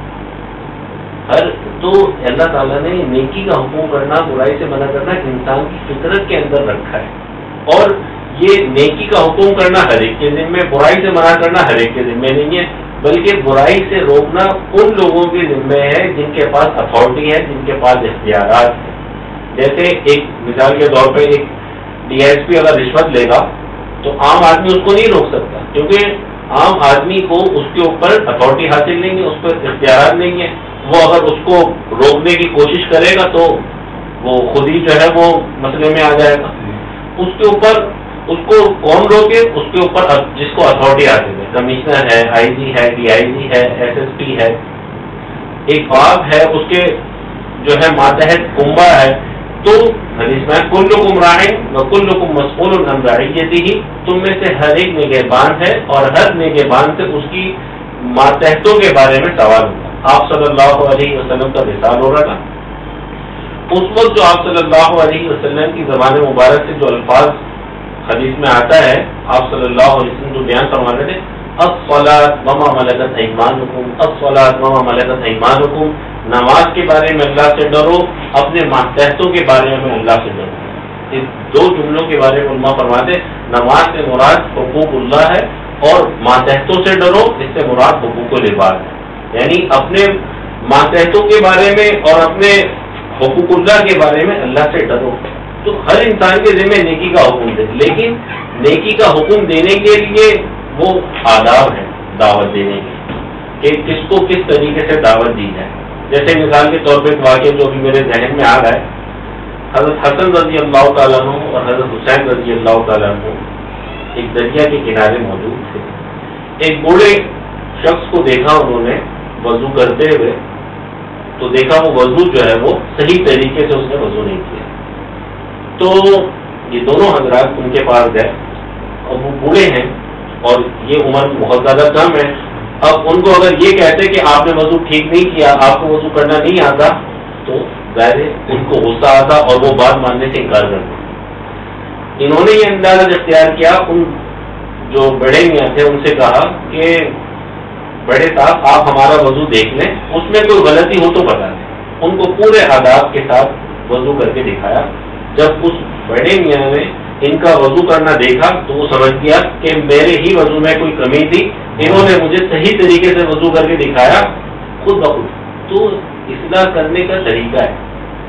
[SPEAKER 2] ہر تو اللہ تعالیٰ نے نیکی کا حکم کرنا، برائی سے منع کرنا انسان کی فطرت کے اندر رکھا ہے، اور یہ نیکی کا حکم کرنا ہر ایک کے ذمہ، برائی سے منع کرنا ہر ایک کے ذمہ نہیں ہے، بلکہ برائی سے روکنا ان لوگوں کے ذمہ ہے جن کے پاس اتھارٹی ہے، جن کے پاس اختیارات ہیں۔ جیسے ایک مثال کے طور پہ ایک ڈی ایس پی اگر رشوت لے گا تو عام آدمی اس کو نہیں روک سکتا، کیونکہ عام آدمی کو اس کے اوپر اتھارٹی حاصل نہیں ہے، اس پر اختیارات نہیں ہے۔ وہ اگر اس کو روکنے کی کوشش کرے گا تو وہ خود ہی جو ہے وہ مسئلے میں آ جائے گا۔ اس کے اوپر اس کو کون روکے؟ اس کے اوپر جس کو اتھارٹی حاصل ہے، کمشنر ہے، آئی جی ہے، ڈی آئی جی ہے، ایس ایس پی ہے، ایک باپ ہے، اس کے جو ہے ماتحت کنبہ ہے، تو حدیث میں کلکم راعٍ وکلکم مسئول عن رعیتہ، تم میں سے ہر ایک نگہبان ہے اور ہر نگہبان سے اس کی ماتحتوں کے بارے میں سوال ہوگا۔ آپ صلی اللہ علیہ وسلم کا وصال ہو رہا تھا، اس وقت جو آپ صلی اللہ علیہ وسلم کی زبان مبارک سے جو الفاظ حدیث میں آتا ہے، آپ صلی اللہ علیہ وسلم جو بیان فرما رہے تھے، الصلاۃ وما ملکت ایمانکم، الصلاۃ وما ملکت ایمانکم، نماز کے بارے میں اللہ سے ڈرو، اپنے ماتحتوں کے بارے میں اللہ سے ڈرو۔ اس دو جملوں کے بارے میں علماء فرماتے نماز سے مراد حقوق اللہ ہے، اور ماتحتوں سے ڈرو، اس سے مراد حقوق العباد ہے، یعنی اپنے ماتحتوں کے بارے میں اور اپنے حقوق اللہ کے بارے میں اللہ سے ڈرو. تو ہر انسان کے ذمہ نیکی کا حکم دے, لیکن نیکی کا حکم دینے کے لیے وہ آداب ہیں دعوت دینے کے, کہ کس کو کس طریقے سے دعوت دی جائے. جیسے مثال کے طور پہ ایک واقعہ جو ابھی میرے ذہن میں آ رہا ہے, حضرت حسن رضی اللہ تعالیٰ عنہ اور حضرت حسین رضی اللہ تعالیٰ عنہ ایک دریا کے کنارے موجود تھے. ایک بوڑھے شخص کو دیکھا انہوں نے وضو کرتے ہوئے, تو دیکھا وہ وضو جو ہے وہ صحیح طریقے سے اس نے وضو نہیں کیا. تو یہ دونوں حضرات ان کے پاس گئے, اور وہ بوڑھے ہیں اور یہ عمر بہت زیادہ کم ہے. اب ان کو اگر یہ کہتے کہ آپ نے وضو ٹھیک نہیں کیا, آپ کو وضو کرنا نہیں آتا, تو ظاہر ان کو غصہ آتا اور وہ بات ماننے سے انکار کرتے. انہوں نے یہ اندازہ اختیار کیا, ان جو بڑے میاں تھے ان سے کہا کہ بڑے صاحب آپ ہمارا وضو دیکھ لیں, اس میں کوئی غلطی ہو تو بتا دیں. ان کو پورے آداب کے ساتھ وضو کر کے دکھایا. جب اس بڑے میاں نے ان کا وضو کرنا دیکھا تو وہ سمجھ گیا کہ میرے ہی وضو میں کوئی کمی تھی, انہوں نے مجھے صحیح طریقے سے وضو کر کے دکھایا خود بخود. تو اصلاح کرنے کا طریقہ ہے.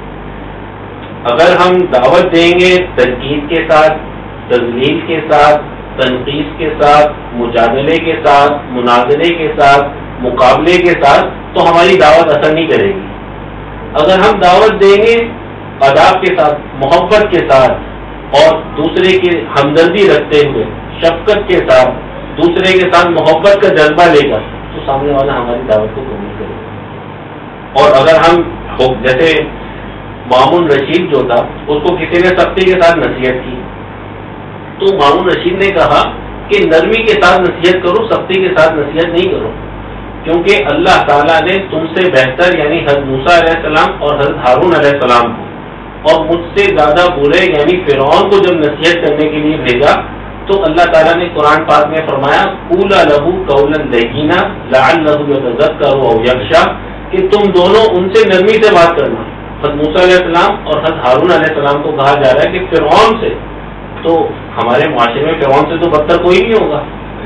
[SPEAKER 2] اگر ہم دعوت دیں گے تنقید کے ساتھ, تذلیل کے ساتھ, تنقید کے ساتھ, مجادلے کے ساتھ, مناظرے کے ساتھ, مقابلے کے ساتھ, تو ہماری دعوت اثر نہیں کرے گی. اگر ہم دعوت دیں گے آداب کے ساتھ, محبت کے ساتھ, اور دوسرے کی ہمدردی رکھتے ہوئے, شفقت کے ساتھ, دوسرے کے ساتھ محبت کا جذبہ لے کر, تو سامنے والا ہماری دعوت کو قبول کرے گا. اور اگر ہم جیسے مامون رشید جو تھا, اس کو کسی نے سختی کے ساتھ نصیحت کی, تو مامون رشید نے کہا کہ نرمی کے ساتھ نصیحت کرو, سختی کے ساتھ نصیحت نہیں کرو, کیونکہ اللہ تعالیٰ نے تم سے بہتر یعنی حضرت موسیٰ علیہ السلام اور حضرت ہارون علیہ السلام کو, اور مجھ سے زیادہ برے یعنی فرعون کو جب نصیحت کرنے کے لیے بھیجا, تو اللہ تعالیٰ نے قرآن پاک میں فرمایا قولا لہو قولا لینا لعلہ یتذکر او یخشی, کہ تم دونوں ان سے نرمی سے بات کرنا. حضرت موسیٰ علیہ السلام اور حضرت ہارون علیہ السلام کو کہا جا رہا ہے کہ فرعون سے, تو ہمارے معاشرے میں فرعون سے تو بدتر کوئی نہیں ہوگا,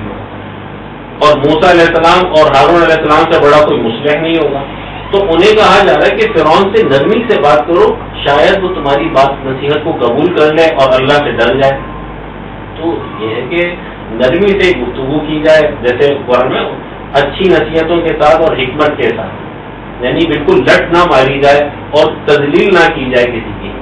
[SPEAKER 2] اور موسیٰ علیہ السلام اور ہارون علیہ السلام سے بڑا کوئی مصلح نہیں ہوگا. تو انہیں کہا جا رہا ہے کہ فرعون سے نرمی سے بات کرو, شاید وہ تمہاری بات نصیحت کو قبول کر لے اور اللہ سے ڈر جائے. تو یہ ہے کہ نرمی سے گفتگو کی جائے, جیسے قرآن میں اچھی نصیحتوں کے ساتھ اور حکمت کے ساتھ, یعنی بالکل لٹ نہ ماری جائے اور تذلیل نہ کی جائے کسی کی,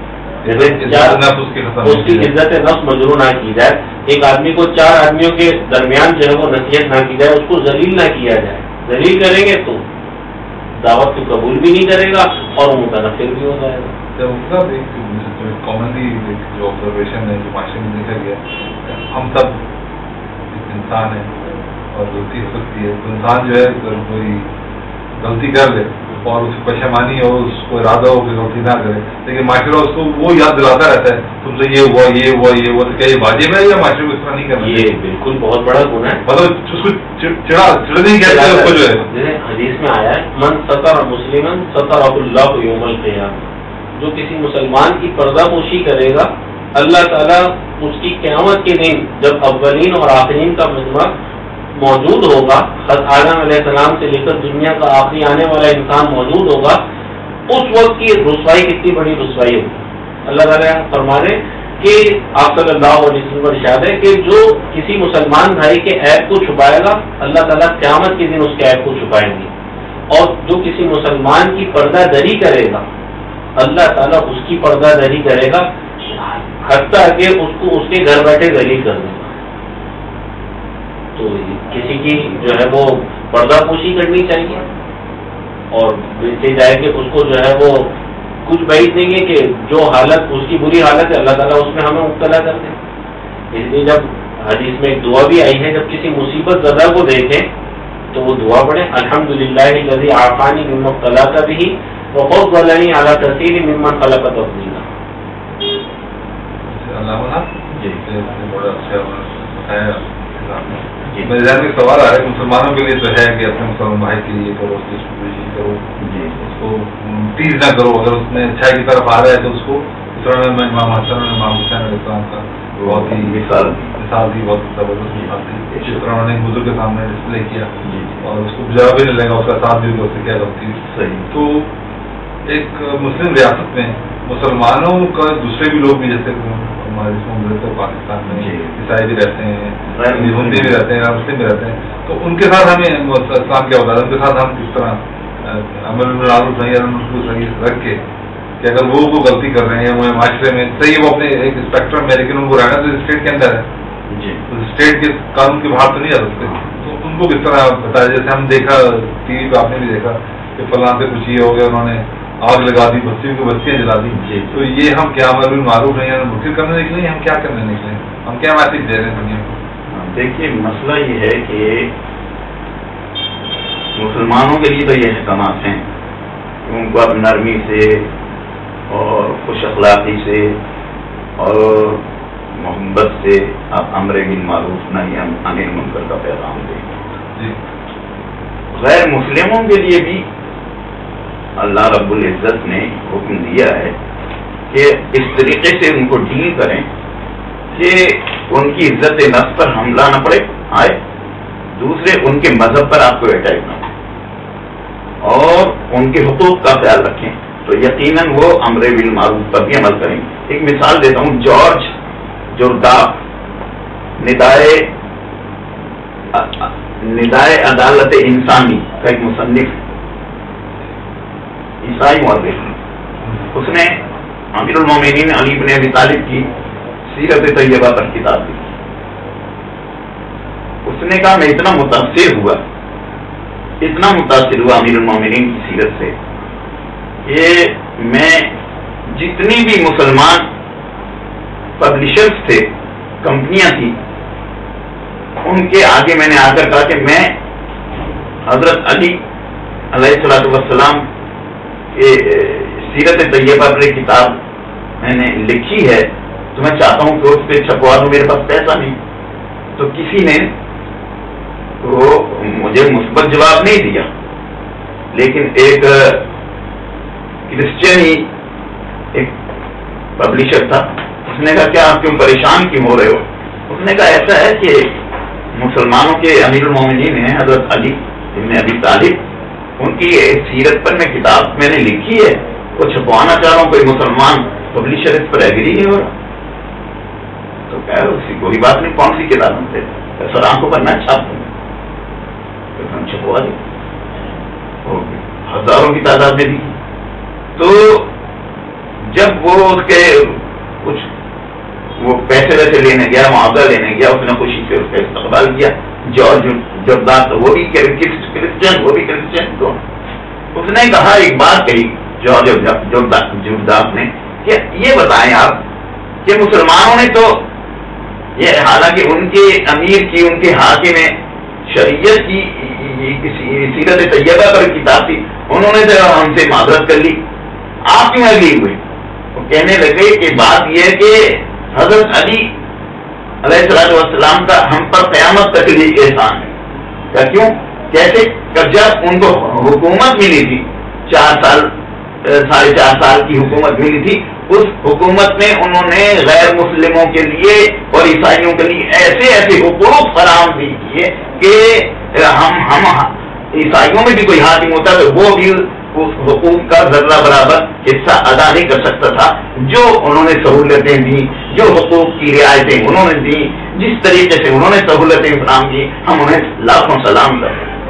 [SPEAKER 2] اس کی عزت نفس مجروح نہ کی جائے. ایک آدمی کو چار آدمیوں کے درمیان جو ہے وہ نصیحت نہ کی جائے, اس کو ذلیل نہ کیا جائے. ذلیل کریں گے تو دعوت کو قبول بھی نہیں کرے گا اور وہ متنفر بھی ہو جائے گا.
[SPEAKER 1] کامنلی جو آبزرویشن ہے جو معاشرے میں دیکھا گیا, ہم سب انسان ہیں اور غلطی ہو سکتی ہے. تو انسان جو ہے اگر کوئی غلطی کر لے اور اس کو پشیمانی ہو, اس کو ارادہ ہو کہ غلطی نہ کرے, لیکن معاشرہ اس کو وہ یاد دلاتا رہتا ہے تم سے یہ ہوا یہ ہوا یہ ہوا, تو کیا یہ واجب ہے یا معاشرے کو اس طرح نہیں کرنا؟
[SPEAKER 2] یہ بالکل بہت بڑا گناہ ہے.
[SPEAKER 1] مطلب اس کو چڑھا چڑھ نہیں کہتے اس کو, جو ہے
[SPEAKER 2] حدیث میں آیا ہے من ستر مسلمن سترہ اللہ یوم القیامہ, جو کسی مسلمان کی پردہ پوشی کرے گا اللہ تعالیٰ اس کی قیامت کے دن جب اولین اور آخرین کا مجمع موجود ہوگا, حضرت آدم علیہ السلام سے لے کر دنیا کا آخری آنے والا انسان موجود ہوگا, اس وقت کی رسوائی کتنی بڑی رسوائی ہوگی. اللہ تعالیٰ فرما رہے کہ آپ صلی اللہ علیہ وسلم کا ارشاد ہے کہ جو کسی مسلمان بھائی کے عیب کو چھپائے گا اللہ تعالیٰ قیامت کے دن اس کے عیب کو چھپائیں گے, اور جو کسی مسلمان کی پردہ دری کرے گا اللہ تعالیٰ اس کی پردہ دری کرے گا, حتیٰ کہ اس کو اس کے گھر بیٹھے ذلیل کر دے گا. تو کسی کی جو ہے وہ پردہ پوشی کرنی چاہیے, اور دیکھے جائے کہ اس کو جو ہے وہ کچھ بعید نہیں ہے کہ جو حالت اس کی بری حالت ہے اللہ تعالیٰ اس میں ہمیں مبتلا کر دیں. اس لیے جب حدیث میں ایک دعا بھی آئی ہے, جب کسی مصیبت زدہ کو دیکھیں تو وہ دعا پڑھیں الحمدللہ الذی عافانی مما ابتلاک بہ وفضلنی علی کثیر ممن خلق تفضیلا.
[SPEAKER 1] میرے ذہن میں سوال آ رہا ہے, مسلمانوں کے لیے تو ہے کہ اپنے مسلمان بھائی کے لیے کرو, اس کی کرو, اس کو ٹیز نہ کرو, اگر اس میں اچھائی کی طرف آ رہا ہے تو اس کو, اس طرح میں امام حسن اور امام حسین علیہ السلام کا بہت ہی مثال مثال تھی, بہت زبردست مثال تھی. جس طرح انہوں نے بزرگ کے سامنے ڈسپلے کیا اور اس کو جواب بھی نہیں لگا, اس کا ساتھ بھی اس سے کیا غلطی صحیح. تو ایک مسلم ریاست میں مسلمانوں کا دوسرے بھی لوگ بھی جیسے ہمارے جس پاکستان میں عیسائی بھی رہتے ہیں, ہندی بھی رہتے ہیں, مسلم بھی رہتے ہیں, تو ان کے ساتھ ہمیں اسلام کیا ہوتا ہے, ان کے ساتھ ہم کس طرح امر بالمعروف نہی عن المنکر رکھ کے کہ اگر وہ کوئی غلطی کر رہے ہیں وہ معاشرے میں صحیح وہ اپنے ایک اسپیکٹرم میں, لیکن ان کو رہنا تو اسٹیٹ کے اندر ہے جی, اسٹیٹ کے قانون کے باہر تو نہیں جا سکتے, تو ان کو کس طرح بتایا. جیسے ہم دیکھا ٹی وی پہ, آپ نے بھی دیکھا کہ فلاں سے کچھ یہ ہو گیا, انہوں نے آگ لگا دی, بستیوں کی بستیاں جلا دی جی, تو یہ ہم کیا امر بالمعروف نہیں ہے منکر کرنے نکلے, ہم کیا کرنے نکلے, ہم کیا میسج دے رہے ہیں دنیا کو.
[SPEAKER 3] دیکھیے مسئلہ یہ ہے کہ مسلمانوں کے لیے تو یہ احکامات ہیں کہ ان کو اب نرمی سے اور خوش اخلاقی سے اور محبت سے آپ امر بالمعروف نہی عن المنکر کا پیغام دیں جی. غیر مسلموں کے لیے بھی اللہ رب العزت نے حکم دیا ہے کہ اس طریقے سے ان کو ڈیل کریں کہ ان کی عزت نفس پر حملہ نہ پڑے آئے, دوسرے ان کے مذہب پر آپ کو اٹیک نہ ہو, اور ان کے حقوق کا خیال رکھیں, تو یقیناً وہ امر بالمعروف پر بھی عمل کریں. ایک مثال دیتا ہوں, جارج جورداق ندائے ندائے عدالت انسانی کا ایک مصنف عیسائی مورخ, اس نے امیر المومنین علی بن ابی طالب کی سیرت طیبہ پر کتاب لکھی. اس نے کہا میں اتنا متاثر ہوا اتنا متاثر ہوا امیر المومنین کی سیرت سے کہ میں جتنی بھی مسلمان پبلشرز تھے, کمپنیاں تھیں, ان کے آگے میں نے آ کر کہا کہ میں حضرت علی علیہ الصلوۃ والسلام کہ سیرت طیبہ پر ایک کتاب میں نے لکھی ہے, تو میں چاہتا ہوں کہ اس پہ چھپوا دوں, میرے پاس پیسہ نہیں. تو کسی نے وہ مجھے مثبت جواب نہیں دیا, لیکن ایک کرسچن ہی ایک پبلشر تھا, اس نے کہا کیا آپ کیوں پریشان کیوں ہو رہے ہو؟ اس نے کہا ایسا ہے کہ مسلمانوں کے امیر المومنین ہیں حضرت علی ابن ابی طالب, ان کی سیرت پر میں کتاب میں نے لکھی ہے, وہ چھپوانا چاہ رہا ہوں, کوئی مسلمان پبلشر اس پر ایگری نہیں ہو رہا. تو کہہ رہے کوئی بات نہیں, کون سی کتاب ہم سے سر آنکھوں پر میں چھاپ دوں, ہم چھپوا دیں. ہزاروں کی تعداد میں لکھی. تو جب وہ اس کے کچھ وہ پیسے ویسے لینے گیا, معاوضہ لینے گیا, اس نے خوشی سے اس کا استقبال کیا. جارج جورداق وہ بھی کرسچن وہ بھی کرسچن, تو اس نے کہا ایک بات کہی جارج جورداق نے کہ یہ بتائیں آپ کہ مسلمانوں نے تو یہ, حالانکہ ان کے امیر کی ان کے حاکم میں شریعت کی سیرت طیبہ پر کتاب تھی, انہوں نے تو ہم سے معذرت کر لی, آپ کیوں اگلی ہوئے؟ وہ کہنے لگے کہ بات یہ ہے کہ حضرت علی علیہ الصلوۃ والسلام کا ہم پر قیامت تک لیے احسان ہے. کیا کیوں کیسے؟ جب ان کو حکومت ملی تھی, چار سال ساڑھے چار سال کی حکومت ملی تھی, اس حکومت میں انہوں نے غیر مسلموں کے لیے اور عیسائیوں کے لیے ایسے ایسے حقوق فراہم بھی کیے کہ ہم ہم عیسائیوں میں بھی کوئی حاکم ہوتا تو وہ بھی اس حقوق کا ذرہ برابر حصہ ادا نہیں کر سکتا تھا. جو انہوں نے سہولتیں دی, جو حقوق کی رعایتیں انہوں نے دی, جس طریقے سے انہوں نے سہولتیں فراہم کی, ہم انہیں لاکھوں سلام کرتے ہیں.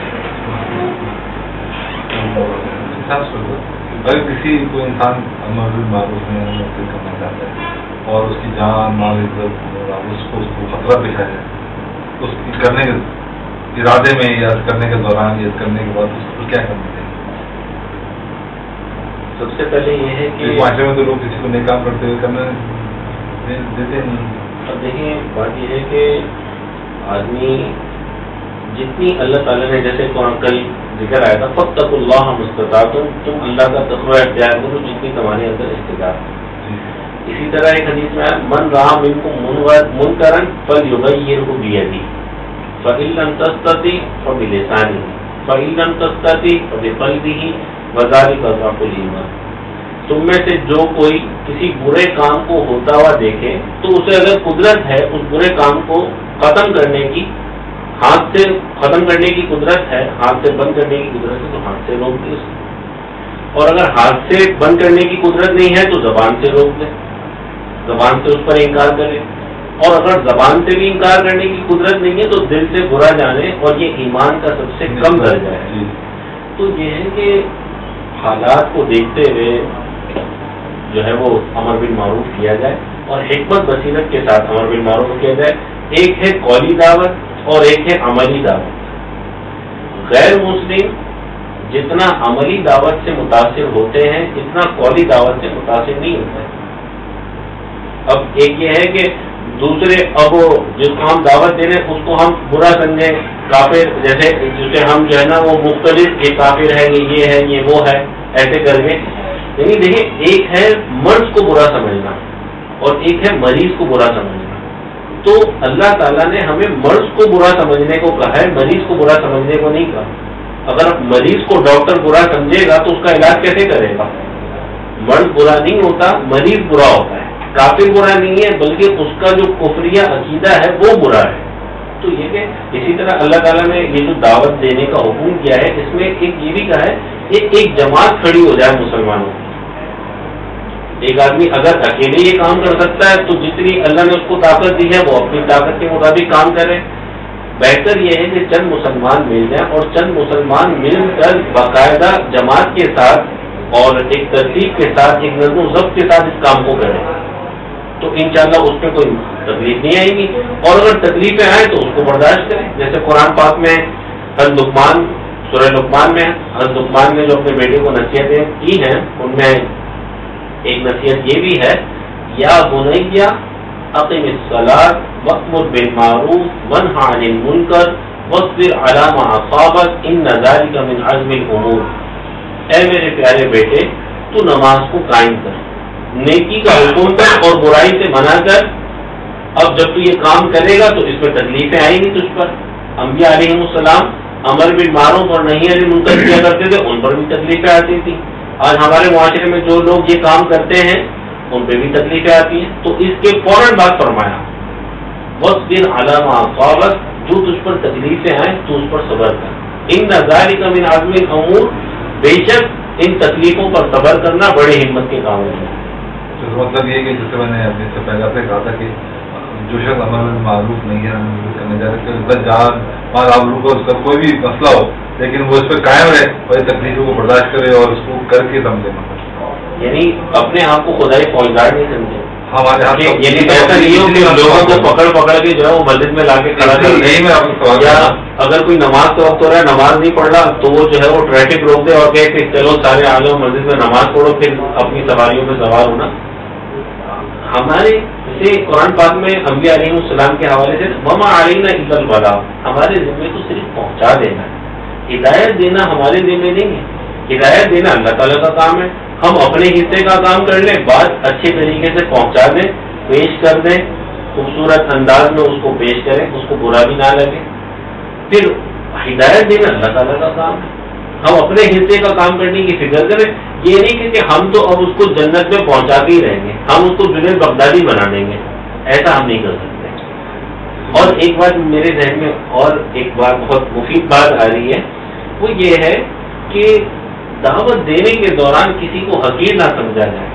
[SPEAKER 1] اگر کسی کو انسان امر بالمعروف نہی کرنا چاہتا ہے اور اس کی جان مال عزت اس کو اس کو خطرہ پیش آ جائے, اس کی کرنے کے ارادے میں یا کرنے کے دوران یا کرنے کے بعد اس کو کیا کرنا چاہیے؟
[SPEAKER 2] سب سے پہلے یہ ہے کہ
[SPEAKER 1] معاشرے میں تو لوگ کسی کو نیک کام کرتے ہوئے کرنا دیتے نہیں.
[SPEAKER 2] اب دیکھیں بات یہ ہے کہ آدمی جتنی اللہ تعالیٰ نے, جیسے کل ذکر آیا تھا فاتقوا اللہ مستطعتم, تم اللہ کا تقوی اختیار کرو جتنی تمہارے اندر استطاعت ہے. اسی طرح ایک حدیث میں من رأى منکم منکرا فلیغیرہ بیدہ فإن لم تستطع فبلسانہ فإن لم تستطع فبقلبہ وذلک اضعف الایمان. تم میں سے جو کوئی کسی برے کام کو ہوتا ہوا دیکھے تو اسے اگر قدرت ہے اس برے کام کو ختم کرنے کی, ہاتھ سے ختم کرنے کی قدرت ہے, ہاتھ سے بند کرنے کی قدرت ہے, تو ہاتھ سے روک دے. اور اگر ہاتھ سے بند کرنے کی قدرت نہیں ہے تو زبان سے روک دے، زبان سے اس پر انکار کرے، اور اگر زبان سے بھی انکار کرنے کی قدرت نہیں ہے تو دل سے برا جانے، اور یہ ایمان کا سب سے کم درجہ ہے۔ تو یہ ہے کہ حالات کو دیکھتے ہوئے جو ہے وہ امر بالمعروف کیا جائے، اور حکمت بصیرت کے ساتھ امر بالمعروف کیا جائے۔ ایک ہے قولی دعوت اور ایک ہے عملی دعوت۔ غیر مسلم جتنا عملی دعوت سے متاثر ہوتے ہیں اتنا قولی دعوت سے متاثر نہیں ہوتا ہے۔ اب ایک یہ ہے کہ دوسرے اب جس کو ہم دعوت دے رہے ہیں اس کو ہم برا سمجھیں، کافر، جیسے جسے ہم جو ہے نا وہ مختلف یہ کافر ہے، یہ ہے، یہ وہ ہے، ایسے کر کے، یعنی دیکھیں ایک ہے مرض کو برا سمجھنا اور ایک ہے مریض کو برا سمجھنا۔ تو اللہ تعالیٰ نے ہمیں مرض کو برا سمجھنے کو کہا ہے، مریض کو برا سمجھنے کو نہیں کہا۔ اگر مریض کو ڈاکٹر برا سمجھے گا تو اس کا علاج کیسے کرے گا؟ مرض برا نہیں ہوتا، مریض برا ہوتا ہے۔ کافر برا نہیں ہے بلکہ اس کا جو کفریہ عقیدہ ہے وہ برا ہے۔ تو یہ کہ اسی طرح اللہ تعالیٰ نے یہ جو دعوت دینے کا حکم کیا ہے اس میں ایک یہ بھی کہا ہے کہ ایک جماعت کھڑی ہو جائے مسلمانوں کی۔ ایک آدمی اگر اکیلے یہ کام کر سکتا ہے تو جتنی اللہ نے اس کو طاقت دی ہے وہ اپنی طاقت کے مطابق کام کرے۔ بہتر یہ ہے کہ چند مسلمان مل جائیں اور چند مسلمان مل کر باقاعدہ جماعت کے ساتھ اور ایک ترتیب کے ساتھ، ایک نظم و ضبط کے ساتھ اس کام کو کریں تو انشاءاللہ اس میں کوئی تکلیف نہیں آئے گی، اور اگر تکلیفیں آئیں تو اس کو برداشت کریں۔ جیسے قرآن پاک میں حضرت لقمان، سورہ لقمان میں حضرت لقمان نے جو اپنے بیٹے کو نصیحتیں کی ہیں ان میں ایک نصیحت یہ بھی ہے، یا بنیا اقم الصلاۃ وأمر بالمعروف وانہ عن المنکر واصبر علی ما اصابک ان ذلک من عزم الامور۔ اے میرے پیارے بیٹے تو نماز کو قائم کر، نیکی کا حکم کر اور برائی سے منع کر۔ اب جب تو یہ کام کرے گا تو اس میں تکلیفیں آئیں گی تجھ پر۔ انبیاء علیہ السلام امر بالمعروف اور نہی عن المنکر کیا کرتے تھے، ان پر بھی تکلیفیں آتی تھی۔ آج ہمارے معاشرے میں جو لوگ یہ کام کرتے ہیں ان پہ بھی تکلیفیں آتی ہیں، تو اس کے فوراً بعد فرمایا وَاصْبِرْ عَلَىٰ مَا أَصَابَكَ، جو تجھ پر تکلیفیں آئیں تو اس پر صبر کر۔ إِنَّ ذَلِكَ مِنْ عَزْمِ الْأُمُورِ، بے شک ان تکلیفوں پر صبر کرنا بڑے ہمت کے کام ہے۔
[SPEAKER 1] مطلب یہ کہ جیسے میں نے اپنے سے پہلے سے کہا تھا کہ جو شخص امر معروف نہیں ہے کرنے جا رہے جان مال آبرو کا اس کا کوئی بھی مسئلہ ہو لیکن وہ اس پہ قائم رہے اور تکلیفوں کو برداشت کرے اور اس کو کر کے سمجھے،
[SPEAKER 2] یعنی اپنے آپ کو خدائی فوجدار نہیں سمجھے۔
[SPEAKER 1] ہمارے ہاتھ
[SPEAKER 2] یعنی ایسا نہیں ہو کہ لوگوں کو پکڑ پکڑ کے جو ہے وہ مسجد میں لا کے کھڑا کر دیں، یا اگر کوئی نماز کا وقت ہو رہا ہے نماز نہیں پڑھ رہا تو وہ جو ہے وہ ٹریفک روک دے اور کہے کہ چلو سارے آ جاؤ مسجد میں نماز پڑھو، پھر اپنی سواریوں میں سوار ہونا۔ ہمارے سے قرآن پاک میں انبیاء علیہ السلام کے حوالے سے وما علینا الا البلاغ، ہمارے ذمے تو صرف پہنچا دینا ہے، ہدایت دینا ہمارے ذمے نہیں ہے۔ ہدایت دینا اللہ تعالیٰ کا کام ہے، ہم اپنے حصے کا کام کر لیں، بات اچھے طریقے سے پہنچا دیں، پیش کر دیں، خوبصورت انداز میں اس کو پیش کریں، اس کو برا بھی نہ لگے۔ پھر ہدایت دینا اللہ تعالیٰ کا کام ہے، ہم اپنے حصے کا کام کرنے کی فکر کریں۔ یہ نہیں کہ ہم تو اب اس کو جنت میں پہنچا کے ہی رہیں گے، ہم اس کو جنید بغدادی بنا دیں گے، ایسا ہم نہیں کر سکتے۔ اور ایک بات میرے ذہن میں اور ایک بات بہت مفید بات آ رہی ہے، وہ یہ ہے کہ دعوت دینے کے دوران کسی کو حقیر نہ سمجھا جائے۔